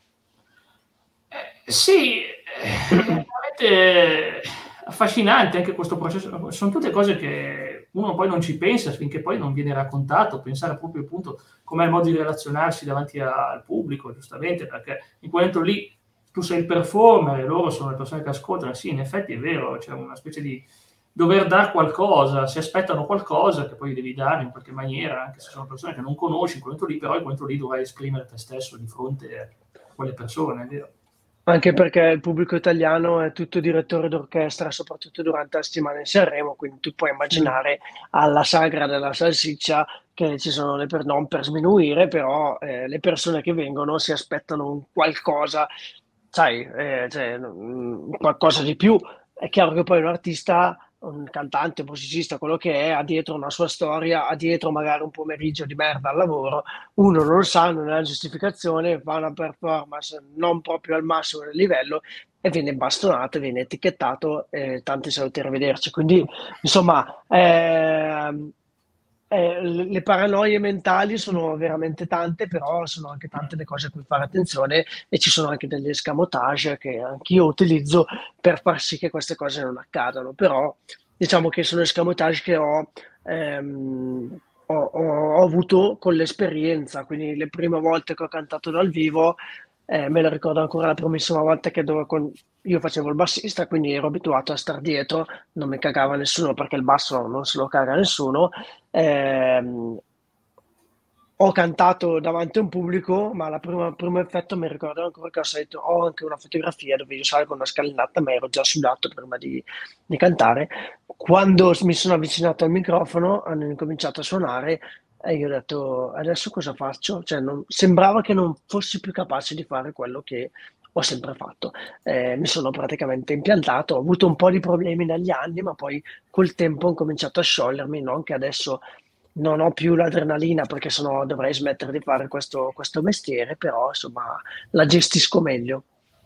Sì, è veramente affascinante anche questo processo. Sono tutte cose che uno poi non ci pensa finché poi non viene raccontato, pensare proprio appunto com'è il modo di relazionarsi davanti al pubblico, giustamente, perché in quel momento lì tu sei il performer e loro sono le persone che ascoltano. Sì, in effetti è vero, c'è una specie di dover dare qualcosa, si aspettano qualcosa che poi devi dare in qualche maniera, anche se sono persone che non conosci, in quel momento lì, però in quel momento lì dovrai esprimere te stesso di fronte a quelle persone, è vero. Anche perché il pubblico italiano è tutto direttore d'orchestra, soprattutto durante la settimana in Sanremo, quindi tu puoi immaginare alla sagra della salsiccia che ci sono non per sminuire, però le persone che vengono si aspettano un qualcosa, sai, cioè, qualcosa di più. È chiaro che poi un artista, un cantante, un musicista, quello che è, ha dietro una sua storia, ha dietro magari un pomeriggio di merda al lavoro, uno non lo sa, non è una giustificazione, fa una performance non proprio al massimo del livello e viene bastonato, viene etichettato, tanti saluti, arrivederci. Quindi, insomma, le paranoie mentali sono veramente tante, però sono anche tante le cose a cui fare attenzione e ci sono anche degli escamotage che anch'io utilizzo per far sì che queste cose non accadano. Però diciamo che sono escamotage che ho avuto con l'esperienza, quindi le prime volte che ho cantato dal vivo, me lo ricordo ancora la primissima volta che io facevo il bassista, quindi ero abituato a star dietro, non mi cagava nessuno perché il basso non se lo caga nessuno. Ho cantato davanti a un pubblico, ma primo effetto mi ricordo ancora che ho anche una fotografia dove io salgo una scalinata, ma ero già sudato prima di cantare. Quando mi sono avvicinato al microfono, hanno incominciato a suonare e io ho detto, adesso cosa faccio? Cioè, sembrava che non fossi più capace di fare quello che ho sempre fatto. Mi sono praticamente impiantato, ho avuto un po' di problemi negli anni, ma poi col tempo ho cominciato a sciogliermi, non che adesso non ho più l'adrenalina perché sennò dovrei smettere di fare questo mestiere, però insomma la gestisco meglio.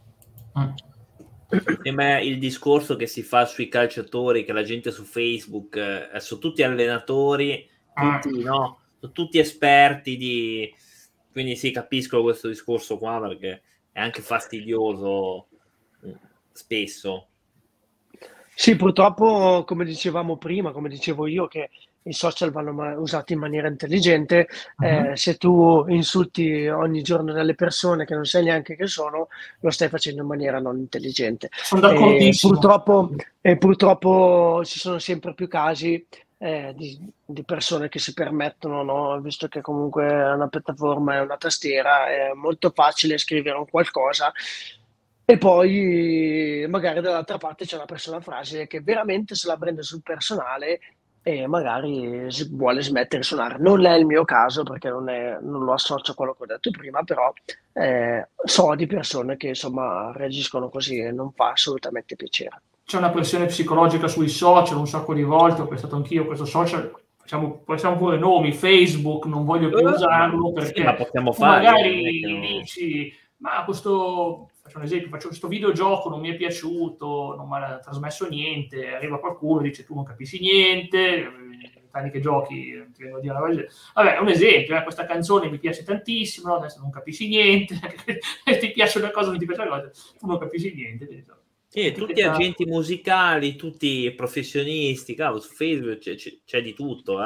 Sembra il discorso che si fa sui calciatori, che la gente su Facebook sono tutti allenatori, tutti, no? Sono tutti esperti quindi sì, capisco questo discorso qua perché è anche fastidioso spesso. Sì, purtroppo, come dicevamo prima, come dicevo io, che i social vanno usati in maniera intelligente. Se tu insulti ogni giorno delle persone che non sai neanche che sono, lo stai facendo in maniera non intelligente. Sono d'accordissimo. Purtroppo ci sono sempre più casi di persone che si permettono, no? Visto che comunque è una piattaforma, è una tastiera, è molto facile scrivere un qualcosa e poi magari dall'altra parte c'è una persona fragile che veramente se la prende sul personale e magari vuole smettere di suonare. Non è il mio caso perché non lo associo a quello che ho detto prima, però so di persone che insomma reagiscono così e non fa assolutamente piacere. C'è una pressione psicologica sui social un sacco di volte, ho pensato anch'io, questo social, facciamo pure nomi, Facebook, non voglio più usarlo perché sì, ma possiamo fare, magari dici, ma faccio un esempio, faccio questo videogioco, non mi è piaciuto, non mi ha trasmesso niente, arriva qualcuno e dice tu non capisci niente, anni che giochi, ti vengo a dire una cosa. Vabbè, è un esempio, questa canzone mi piace tantissimo, no? Adesso non capisci niente, ti piace una cosa, non ti piace una cosa, tu non capisci niente. Sì, tutti agenti musicali, tutti professionisti, cavolo, su Facebook c'è di tutto,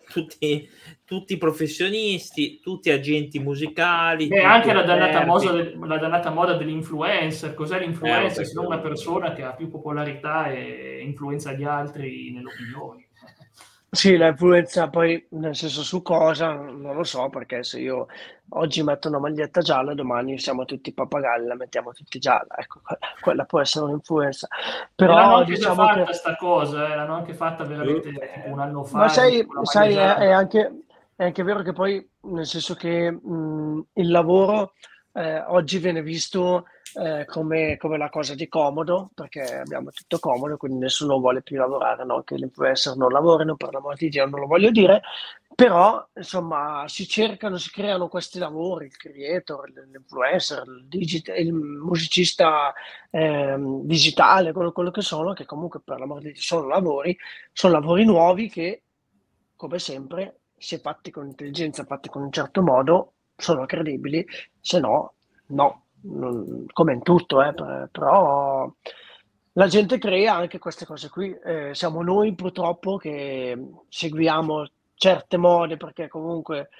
tutti professionisti, tutti agenti musicali. E anche la dannata moda dell'influencer. Cos'è l'influencer se non una persona che ha più popolarità e influenza gli altri nelle opinioni? Sì, la influenza poi, nel senso, su cosa, non lo so, perché se io oggi metto una maglietta gialla, domani siamo tutti pappagalli, la mettiamo tutti gialla, ecco, quella può essere un'influenza. Però l'hanno anche diciamo fatta che... sta cosa, l'hanno anche fatta veramente tipo un anno fa. Ma sai, è anche vero che poi, nel senso che il lavoro oggi viene visto come la cosa di comodo, perché abbiamo tutto comodo, quindi nessuno vuole più lavorare, no? Che l'influencer non lavorino, per l'amor di Dio, non lo voglio dire, però insomma si creano questi lavori, il creator, l'influencer, il musicista digitale, quello che sono, che comunque per l'amor di Dio sono lavori nuovi che, come sempre, se fatti con intelligenza, fatti con un certo modo, sono credibili, se no, no. Come in tutto, però la gente crea anche queste cose qui. Siamo noi purtroppo che seguiamo certe mode perché comunque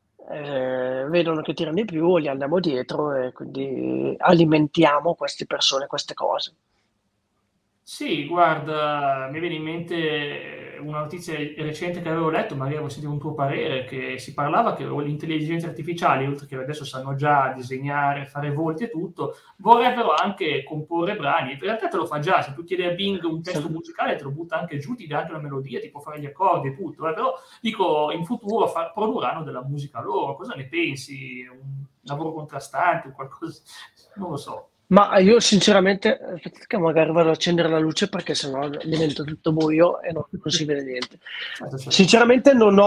vedono che tirano di più, gli andiamo dietro e quindi alimentiamo queste persone, queste cose. Sì, guarda, mi viene in mente una notizia recente che avevo letto, magari avevo sentito un tuo parere, che si parlava che le intelligenze artificiali, oltre che adesso sanno già disegnare, fare volti e tutto, vorrebbero anche comporre brani. In realtà te lo fa già, se tu chiedi a Bing un testo musicale te lo butta anche giù, ti dà anche una melodia, ti può fare gli accordi e tutto. Però dico, in futuro produrranno della musica loro. Cosa ne pensi? Un lavoro contrastante, qualcosa? Non lo so. Ma io sinceramente, che magari vado ad accendere la luce perché sennò diventa tutto buio e non si vede niente. Sinceramente non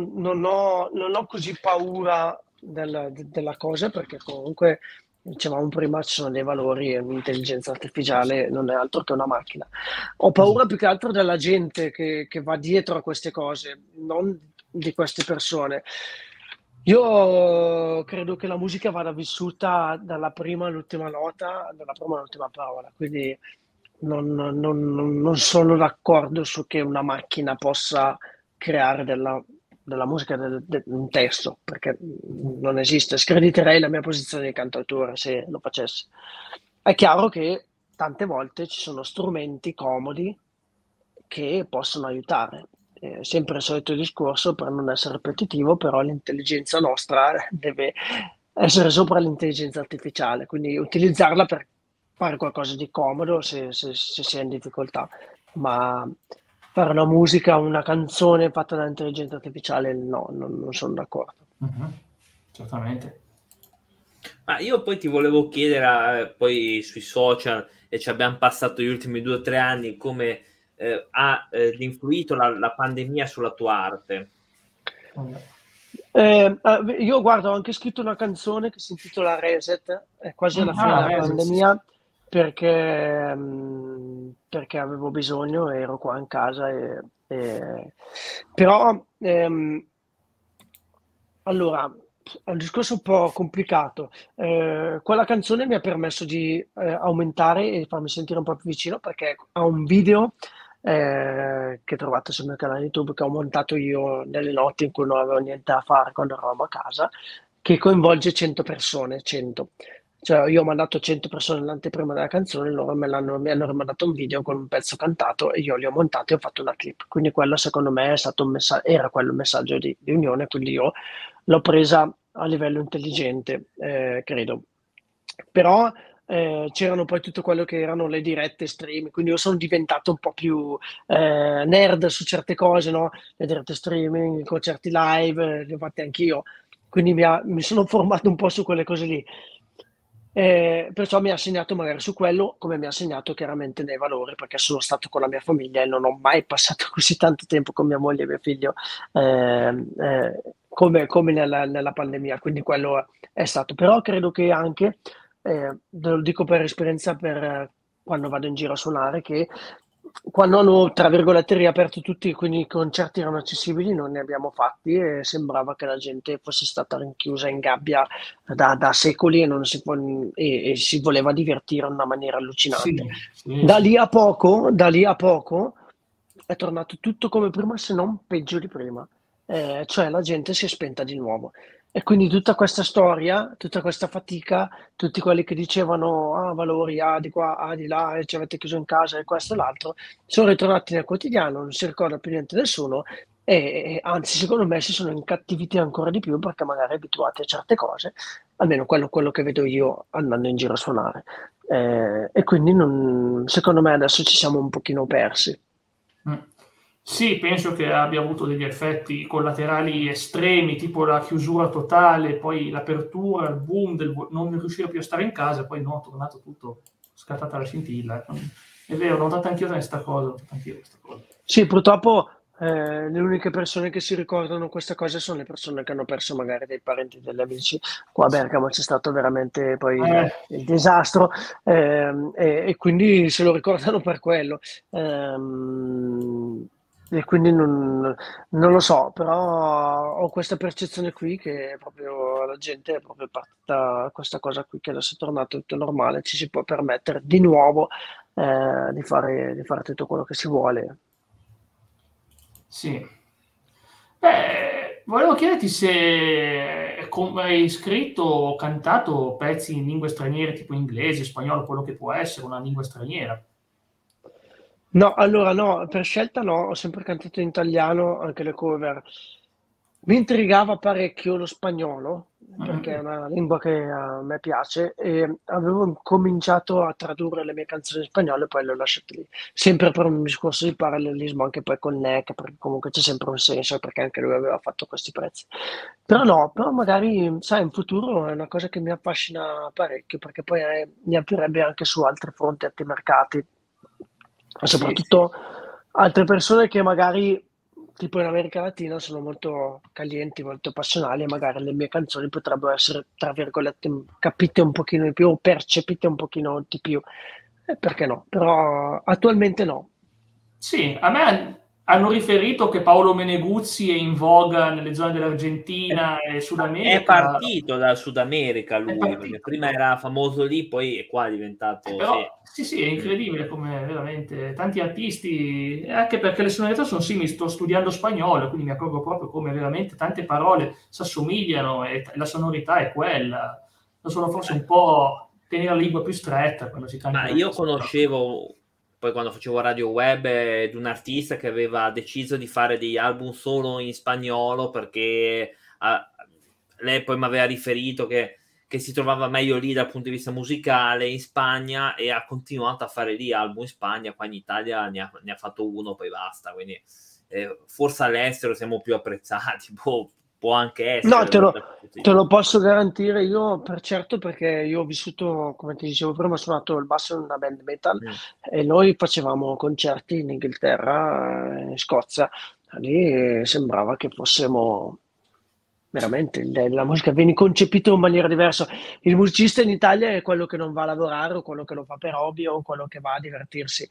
ho così paura della cosa perché comunque, dicevamo prima, ci sono dei valori e l'intelligenza artificiale non è altro che una macchina. Ho paura più che altro della gente che va dietro a queste cose, non di queste persone. Io credo che la musica vada vissuta dalla prima all'ultima nota, dalla prima all'ultima parola, quindi non sono d'accordo su che una macchina possa creare della musica, un testo, perché non esiste. Screditerei la mia posizione di cantautore se lo facesse. È chiaro che tante volte ci sono strumenti comodi che possono aiutare. Sempre il solito discorso, per non essere ripetitivo, però l'intelligenza nostra deve essere sopra l'intelligenza artificiale, quindi utilizzarla per fare qualcosa di comodo se si è in difficoltà, ma fare una musica, una canzone fatta dall'intelligenza artificiale no, non sono d'accordo. Certamente. Ma io poi ti volevo chiedere, poi sui social, e ci abbiamo passato gli ultimi 2 o 3 anni, come ha influito la pandemia sulla tua arte? Io guarda, ho anche scritto una canzone che si intitola Reset, è quasi alla fine della pandemia, perché avevo bisogno, ero qua in casa però allora è un discorso un po' complicato. Quella canzone mi ha permesso di aumentare e farmi sentire un po' più vicino perché ha un video che trovate sul mio canale YouTube, che ho montato io nelle notti in cui non avevo niente da fare quando eravamo a casa, che coinvolge 100 persone, 100. Cioè io ho mandato 100 persone l'anteprima della canzone, loro mi hanno rimandato un video con un pezzo cantato e io li ho montati e ho fatto una clip. Quindi quello secondo me è stato era quello un messaggio di unione, quindi io l'ho presa a livello intelligente, credo. Però c'erano poi tutto quello che erano le dirette streaming, quindi io sono diventato un po' più nerd su certe cose, no? Le dirette streaming, i concerti live, li ho fatti anch'io, quindi mi sono formato un po' su quelle cose lì. Perciò mi ha segnato magari su quello, come mi ha segnato chiaramente nei valori, perché sono stato con la mia famiglia e non ho mai passato così tanto tempo con mia moglie e mio figlio come nella pandemia, quindi quello è stato. Però credo che anche, lo dico per esperienza, per quando vado in giro a suonare, che quando hanno, tra virgolette, riaperto tutti, quindi i concerti erano accessibili, non ne abbiamo fatti e sembrava che la gente fosse stata rinchiusa in gabbia da secoli e, non si, e si voleva divertire in una maniera allucinante. Da lì a poco è tornato tutto come prima, se non peggio di prima. Cioè la gente si è spenta di nuovo. E quindi tutta questa storia, tutta questa fatica, tutti quelli che dicevano valori, di qua, di là, e ci avete chiuso in casa e questo e l'altro, sono ritornati nel quotidiano, non si ricorda più niente nessuno e anzi secondo me si sono incattiviti ancora di più perché magari abituati a certe cose, almeno quello che vedo io andando in giro a suonare. E quindi secondo me adesso ci siamo un pochino persi. Sì, penso che abbia avuto degli effetti collaterali estremi, tipo la chiusura totale, poi l'apertura, il boom del non riuscire più a stare in casa, poi no, è tornato tutto, scattata la scintilla. È vero, ho notato anch'io questa cosa. Sì, purtroppo le uniche persone che si ricordano questa cosa sono le persone che hanno perso magari dei parenti, degli amici. Qua a Bergamo c'è stato veramente poi il disastro e quindi se lo ricordano per quello. E quindi non lo so, però ho questa percezione qui che proprio la gente è proprio partita questa cosa qui, che adesso è tornato tutto normale, ci si può permettere di nuovo di fare tutto quello che si vuole. Sì. Volevo chiederti se hai scritto o cantato pezzi in lingue straniere, tipo inglese, spagnolo, quello che può essere una lingua straniera. No, allora no, per scelta no, ho sempre cantato in italiano, anche le cover. Mi intrigava parecchio lo spagnolo, perché è una lingua che a me piace, e avevo cominciato a tradurre le mie canzoni in spagnolo e poi le ho lasciate lì. Sempre per un discorso di parallelismo anche poi con Neck, perché comunque c'è sempre un senso, perché anche lui aveva fatto questi prezzi. Però magari, sai, in futuro è una cosa che mi affascina parecchio, perché poi mi aprirebbe anche su altri fronti, altri mercati. Soprattutto altre persone che magari, tipo in America Latina, sono molto calienti, molto passionali e magari le mie canzoni potrebbero essere, tra virgolette, capite un pochino di più o percepite un pochino di più. Perché no? Però attualmente no. Sì, a me hanno riferito che Paolo Meneguzzi è in voga nelle zone dell'Argentina e Sud America. È partito dal Sud America lui, perché prima era famoso lì, poi è qua diventato... Però, sì, è incredibile come veramente tanti artisti, anche perché le sonorità sono simili, sto studiando spagnolo, quindi mi accorgo proprio come veramente tante parole si assomigliano e la sonorità è quella. Non sono forse un po' tenere la lingua più stretta quando si canta. Ma io conoscevo... Poi quando facevo radio web di un artista che aveva deciso di fare degli album solo in spagnolo perché lei poi mi aveva riferito che si trovava meglio lì dal punto di vista musicale in Spagna e ha continuato a fare lì album in Spagna, qua in Italia ne ha fatto uno, poi basta, quindi forse all'estero siamo più apprezzati, può anche essere. No, te lo posso garantire io per certo, perché io ho vissuto, come ti dicevo prima, ho suonato il basso in una band metal e noi facevamo concerti in Inghilterra, in Scozia, lì sembrava che fossimo veramente, la musica viene concepita in maniera diversa. Il musicista in Italia è quello che non va a lavorare o quello che lo fa per hobby o quello che va a divertirsi.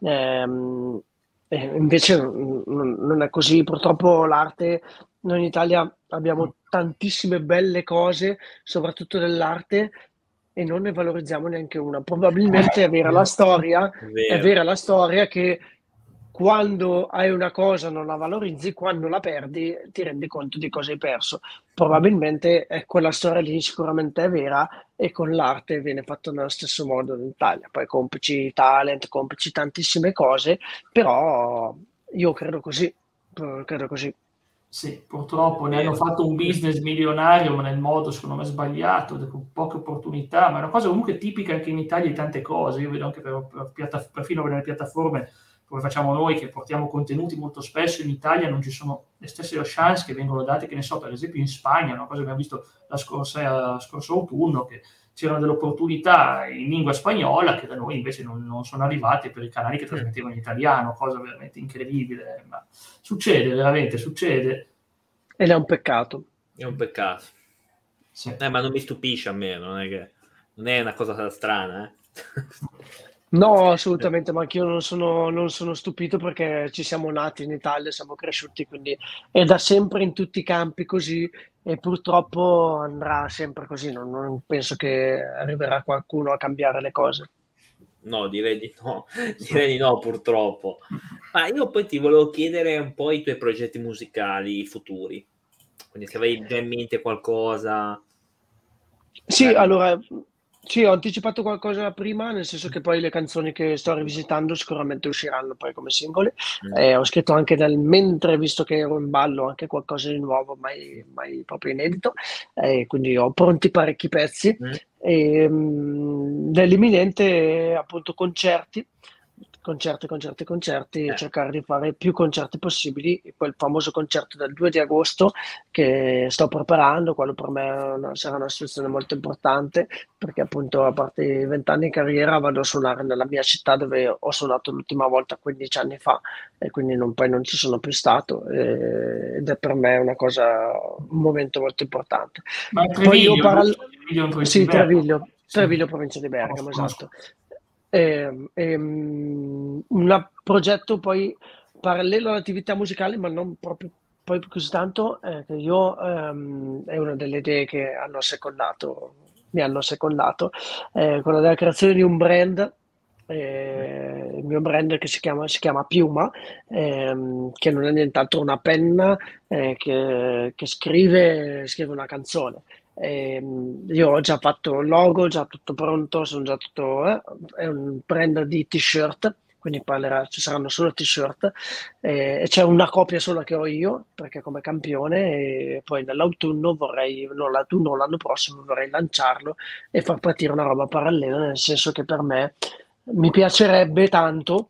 Invece non è così, purtroppo l'arte, noi in Italia abbiamo tantissime belle cose, soprattutto nell'arte, e non ne valorizziamo neanche una. Probabilmente è vera la storia che quando hai una cosa non la valorizzi, quando la perdi ti rendi conto di cosa hai perso. Probabilmente quella storia lì sicuramente è vera e con l'arte viene fatto nello stesso modo in Italia. Poi complici talent, complici tantissime cose, però io credo così. Sì, purtroppo ne hanno fatto un business milionario, ma nel modo secondo me sbagliato, con poche opportunità, ma è una cosa comunque tipica anche in Italia di tante cose. Io vedo anche perfino nelle piattaforme come facciamo noi, che portiamo contenuti molto spesso, in Italia non ci sono le stesse chance che vengono date, che ne so, per esempio in Spagna, una cosa che abbiamo visto scorso autunno, che c'erano delle opportunità in lingua spagnola che da noi invece non sono arrivate per i canali che trasmettevano in italiano, cosa veramente incredibile, ma succede, veramente succede. Ed è un peccato. È un peccato. Sì. Ma non mi stupisce a me, non è una cosa strana, No, assolutamente, ma anch'io non sono stupito, perché ci siamo nati in Italia, siamo cresciuti, quindi è da sempre in tutti i campi così, e purtroppo andrà sempre così, non penso che arriverà qualcuno a cambiare le cose. No, direi di no, purtroppo. Ma io poi ti volevo chiedere un po' i tuoi progetti musicali futuri, quindi se avevi già in mente qualcosa. Sì, allora, sì, ho anticipato qualcosa prima, nel senso che poi le canzoni che sto rivisitando sicuramente usciranno poi come singoli. Ho scritto anche mentre, visto che ero in ballo, anche qualcosa di nuovo, mai proprio inedito, quindi ho pronti parecchi pezzi. Nell'imminente, appunto, concerti, cercare di fare più concerti possibili. Quel famoso concerto del 2 di agosto che sto preparando, quello per me sarà una situazione molto importante, perché appunto, a parte i 20 anni di carriera, vado a suonare nella mia città dove ho suonato l'ultima volta 15 anni fa, e quindi poi non ci sono più stato, ed è per me un momento molto importante. Ma Treviglio, sì, Treviglio, provincia di Bergamo, esatto. Un progetto poi parallelo all'attività musicale, ma non proprio poi così tanto, che io è una delle idee che mi hanno secondato, quella della creazione di un brand, il mio brand che si chiama Piuma, che non è nient'altro una penna che scrive una canzone. Io ho già fatto il logo, già tutto pronto, sono già tutto, è un brand di t-shirt, quindi ci saranno solo t-shirt, e c'è una copia sola che ho io, perché come campione, e poi nell'autunno l'anno prossimo vorrei lanciarlo e far partire una roba parallela, nel senso che per me mi piacerebbe tanto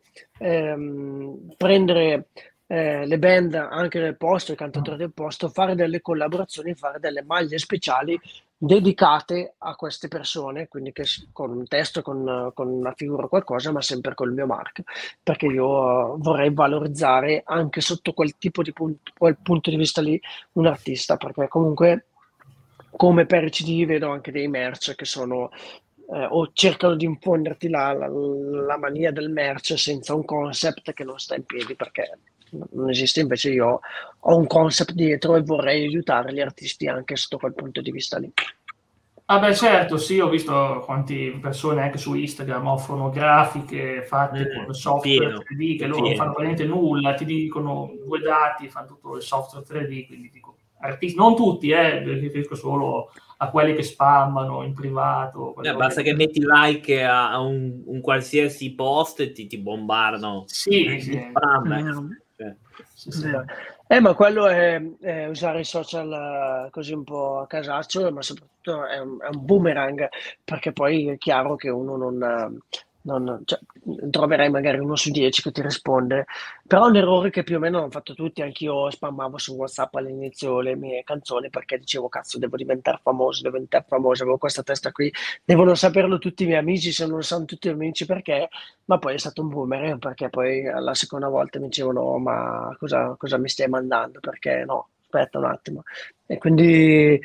prendere le band anche del posto, i cantatori del posto, fare delle collaborazioni, fare delle maglie speciali dedicate a queste persone, quindi con un testo, con una figura o qualcosa, ma sempre col mio marchio, perché io vorrei valorizzare anche sotto quel punto di vista lì un artista, perché comunque, come per CD, vedo anche dei merch che sono o cercano di infonderti la mania del merch senza un concept che non sta in piedi, perché non esiste. Invece io ho un concept dietro e vorrei aiutare gli artisti anche sotto quel punto di vista lì. Ah beh, certo, sì, ho visto quante persone anche su Instagram offrono grafiche fatte con il software 3D, che loro non fanno praticamente nulla, ti dicono due dati, fanno tutto il software 3D, quindi dico, artisti, non tutti, mi riferisco solo a quelli che spammano in privato. Basta che metti like a un qualsiasi post e ti bombardano. Sì. Spam, sì. Ma quello è usare i social così un po' a casaccio, ma soprattutto è un boomerang, perché poi è chiaro che uno cioè, troverai magari 1 su 10 che ti risponde, però è un errore che più o meno hanno fatto tutti. Anch'io spammavo su WhatsApp all'inizio le mie canzoni, perché dicevo, cazzo, devo diventare famoso, avevo questa testa qui, devono saperlo tutti i miei amici, se non lo sanno tutti gli amici, perché? Ma poi è stato un boomerang, perché poi alla seconda volta mi dicevano, ma cosa mi stai mandando? Perché no, aspetta un attimo. E quindi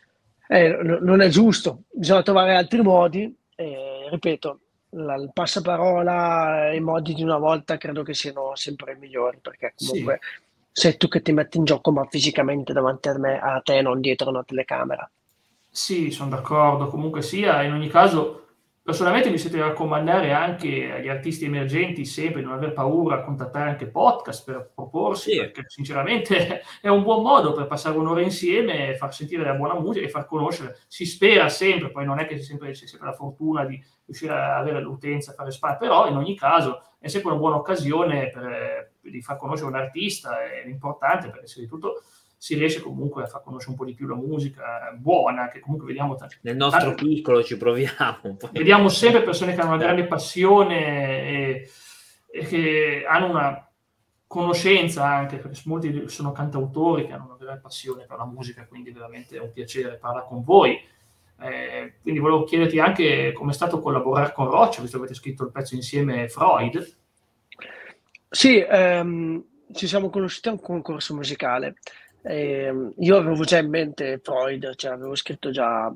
non è giusto, bisogna trovare altri modi, ripeto, il passaparola, i modi di una volta credo che siano sempre i migliori, perché comunque sei tu che ti metti in gioco, ma fisicamente davanti a te, non dietro una telecamera. Sì, sono d'accordo, comunque sia, in ogni caso personalmente mi sento di raccomandare anche agli artisti emergenti sempre di non aver paura a contattare anche podcast per proporsi, perché sinceramente è un buon modo per passare un'ora insieme, far sentire la buona musica e far conoscere. Si spera sempre, poi non è che c'è sempre la fortuna di riuscire a avere l'utenza, a fare spazio, però in ogni caso è sempre una buona occasione di far conoscere un artista, è importante, perché se di tutto si riesce comunque a far conoscere un po' di più la musica buona, che comunque vediamo nel nostro piccolo ci proviamo. Vediamo sempre persone che hanno una grande passione e che hanno una conoscenza anche, perché molti sono cantautori che hanno una grande passione per la musica, quindi veramente è un piacere parlare con voi. Quindi volevo chiederti anche come è stato collaborare con Roccia, visto che avete scritto il pezzo insieme Freud. Sì, ci siamo conosciuti a un concorso musicale. Io avevo già in mente Freud, cioè avevo scritto già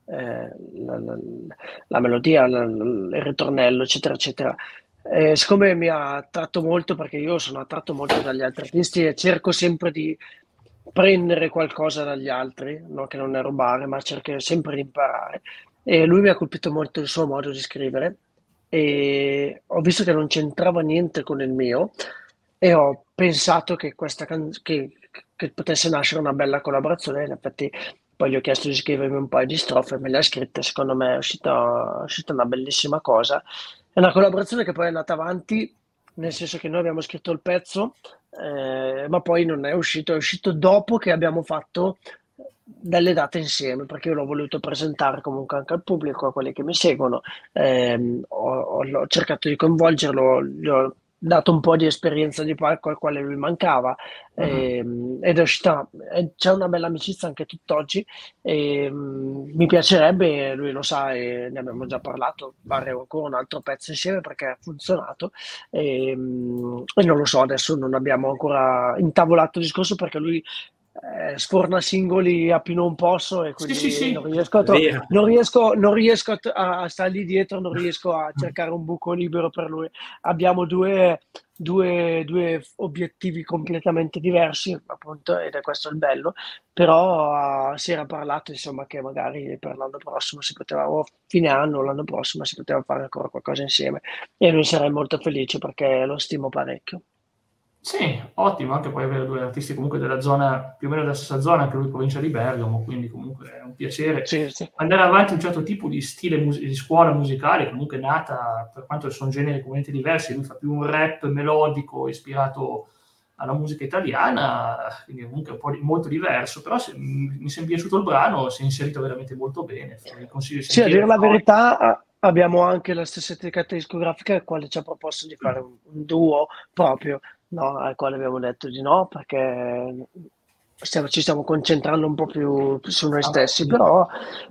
la melodia, il ritornello, eccetera, eccetera. Siccome mi ha attratto molto, perché io sono attratto molto dagli altri artisti e cerco sempre di prendere qualcosa dagli altri, no? Che non è rubare, ma cerco sempre di imparare. E lui mi ha colpito molto il suo modo di scrivere e ho visto che non c'entrava niente con il mio e ho pensato che che potesse nascere una bella collaborazione. In effetti poi gli ho chiesto di scrivermi un paio di strofe, me le ha scritte, secondo me è uscita una bellissima cosa. È una collaborazione che poi è andata avanti, nel senso che noi abbiamo scritto il pezzo, ma poi non è uscito dopo che abbiamo fatto delle date insieme, perché io l'ho voluto presentare comunque anche al pubblico, a quelli che mi seguono. Ho cercato di coinvolgerlo, gli ho dato un po' di esperienza di palco al quale lui mancava, ed è uscita, c'è una bella amicizia anche tutt'oggi. Mi piacerebbe, lui lo sa e ne abbiamo già parlato, fare ancora un altro pezzo insieme perché ha funzionato. E non lo so, adesso non abbiamo ancora intavolato il discorso perché lui sforna singoli a più non posso e quindi Sì. non riesco a stare lì dietro, non riesco a cercare un buco libero per lui. Abbiamo due obiettivi completamente diversi, appunto, ed è questo il bello. Però si era parlato, insomma, che magari per l'anno prossimo si poteva, o fine anno o l'anno prossimo si poteva fare ancora qualcosa insieme, e lui sarei molto felice perché lo stimo parecchio. Sì, ottimo, anche poi avere due artisti comunque della zona, più o meno della stessa zona, anche lui provincia di Bergamo, quindi comunque è un piacere Sì. andare avanti un certo tipo di stile di scuola musicale, comunque nata, per quanto sono generi completamente diversi, lui fa più un rap melodico ispirato alla musica italiana, quindi comunque molto diverso, però mi è piaciuto il brano, si è inserito veramente molto bene. Vi consiglio di Sì, a sentire dire la Freud. verità, abbiamo anche la stessa etichetta discografica al quale ci ha proposto di fare un duo proprio, no, al quale abbiamo detto di no, perché ci stiamo concentrando un po' più su noi stessi, però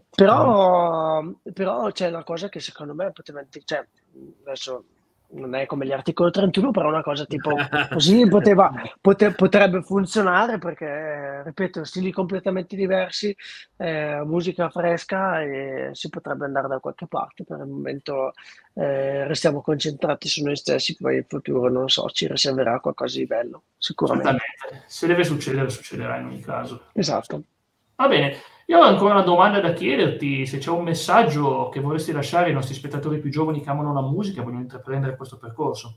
c'è una cosa che secondo me cioè, adesso non è come gli articoli 31, però una cosa tipo così potrebbe funzionare, perché, ripeto, stili completamente diversi, musica fresca, e si potrebbe andare da qualche parte. Per il momento restiamo concentrati su noi stessi, poi in futuro, non so, ci riserverà qualcosa di bello, sicuramente. Esattamente. Se deve succedere, succederà in ogni caso. Esatto. Va bene. Io ho ancora una domanda da chiederti, se c'è un messaggio che vorresti lasciare ai nostri spettatori più giovani che amano la musica e vogliono intraprendere questo percorso.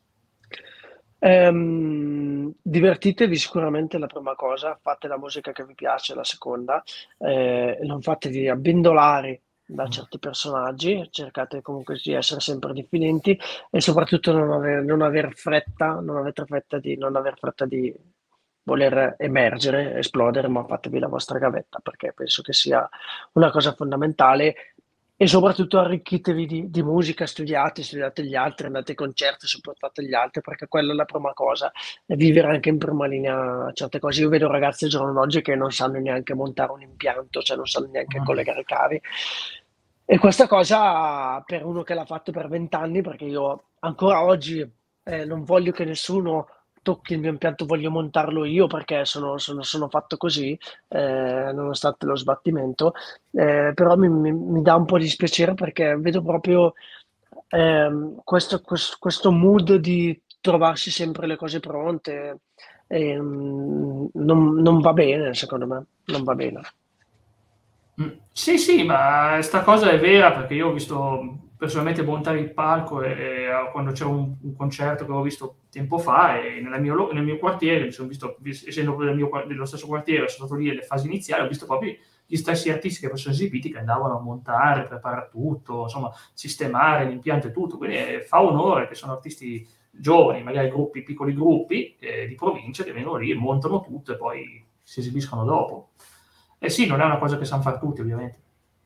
Divertitevi sicuramente, la prima cosa, fate la musica che vi piace, la seconda, non fatevi abbindolare da certi personaggi, cercate comunque di essere sempre diffidenti e soprattutto non aver fretta di voler emergere, esplodere, ma fatevi la vostra gavetta, perché penso che sia una cosa fondamentale. E soprattutto arricchitevi di musica, studiate gli altri, andate ai concerti, supportate gli altri, perché quella è la prima cosa, e vivere anche in prima linea certe cose. Io vedo ragazzi al giorno d'oggi che non sanno neanche montare un impianto, cioè non sanno neanche collegare i cavi. E questa cosa, per uno che l'ha fatto per 20 anni, perché io ancora oggi non voglio che nessuno tocchi il mio impianto, voglio montarlo io perché sono fatto così, nonostante lo sbattimento. Però mi dà un po' di dispiacere, perché vedo proprio questo mood di trovarsi sempre le cose pronte, e non va bene, secondo me, non va bene. Sì, ma sta cosa è vera, perché io ho visto personalmente montare il palco quando c'era un concerto che ho visto tempo fa, e nel mio quartiere, mi sono visto, essendo dello stesso quartiere, sono stato lì alle fasi iniziali, ho visto proprio gli stessi artisti che poi sono esibiti, che andavano a montare, preparare tutto, insomma, sistemare l'impianto e tutto, quindi fa onore che sono artisti giovani, magari piccoli gruppi di provincia, che vengono lì e montano tutto e poi si esibiscono dopo. Sì, non è una cosa che sanno fare tutti, ovviamente.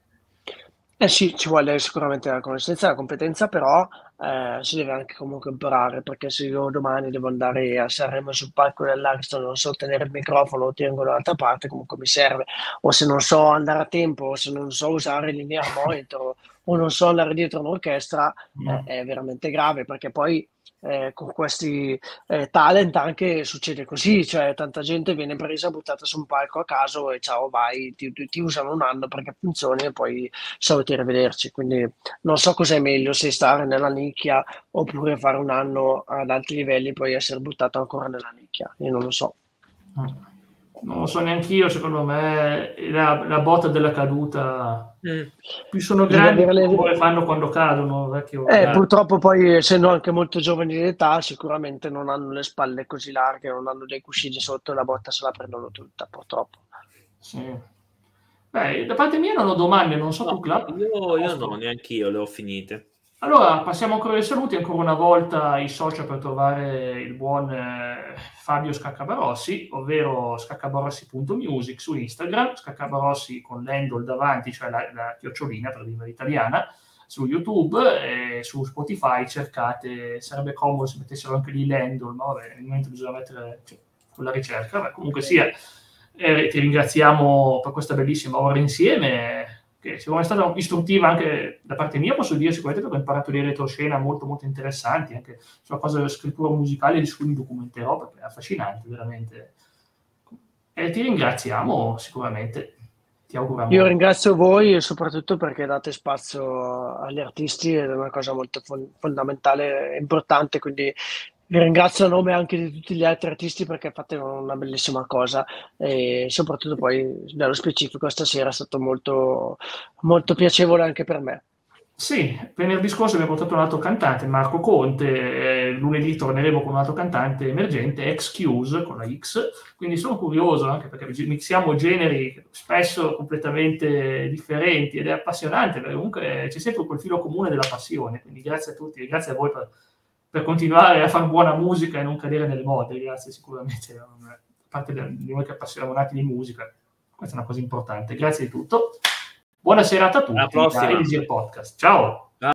Sì, ci vuole sicuramente la conoscenza e la competenza, però si deve anche comunque imparare, perché se io domani devo andare a Sanremo sul palco dell'Ariston, non so tenere il microfono o tengo dall'altra parte, comunque mi serve. O se non so andare a tempo, o se non so usare il linear monitor, o non so andare dietro un'orchestra, è veramente grave, perché poi con questi talent anche succede così, cioè tanta gente viene presa, buttata su un palco a caso e ciao, vai, ti usano un anno perché funzioni e poi saluti, arrivederci. Quindi non so cos'è meglio, se stare nella nicchia oppure fare un anno ad alti livelli e poi essere buttato ancora nella nicchia. Io non lo so. Non lo so neanche io, secondo me la botta della caduta, più sono grandi più le fanno quando cadono. Vecchio. Purtroppo poi, essendo anche molto giovani di età, sicuramente non hanno le spalle così larghe, non hanno dei cuscini sotto e la botta se la prendono tutta, purtroppo. Sì. Beh, da parte mia non ho domande, non so tu, Club. Io no, neanche io le ho finite. Allora, passiamo ancora ai saluti, ancora una volta i social per trovare il buon Fabio Scaccabarossi, ovvero scaccabarossi.music su Instagram, Scaccabarossi con l'handle davanti, cioè la chiocciolina per dire italiana, su YouTube e su Spotify cercate, sarebbe comodo se mettessero anche lì l'handle, no? Nel momento bisogna mettere quella ricerca, ma comunque sia, ti ringraziamo per questa bellissima ora insieme, che secondo me è stata istruttiva anche da parte mia, posso dire sicuramente, perché ho imparato di retroscena molto molto interessanti, anche sulla cosa della scrittura musicale, di cui mi documenterò, perché è affascinante veramente. E ti ringraziamo sicuramente, ti auguriamo. Io ringrazio voi e soprattutto perché date spazio agli artisti ed è una cosa molto fondamentale e importante, quindi vi ringrazio a nome anche di tutti gli altri artisti perché fate una bellissima cosa e soprattutto poi nello specifico stasera è stato molto, molto piacevole anche per me. Sì, venerdì scorso abbiamo portato un altro cantante, Marco Conte, lunedì torneremo con un altro cantante emergente, Excuse con la X, quindi sono curioso anche perché mixiamo generi spesso completamente differenti ed è appassionante, perché comunque c'è sempre quel filo comune della passione, quindi grazie a tutti e grazie a voi per continuare a fare buona musica e non cadere nelle mode, grazie sicuramente, a parte di noi che appassionati di musica, questa è una cosa importante. Grazie di tutto, buona serata a tutti, da Elisir Podcast, ciao!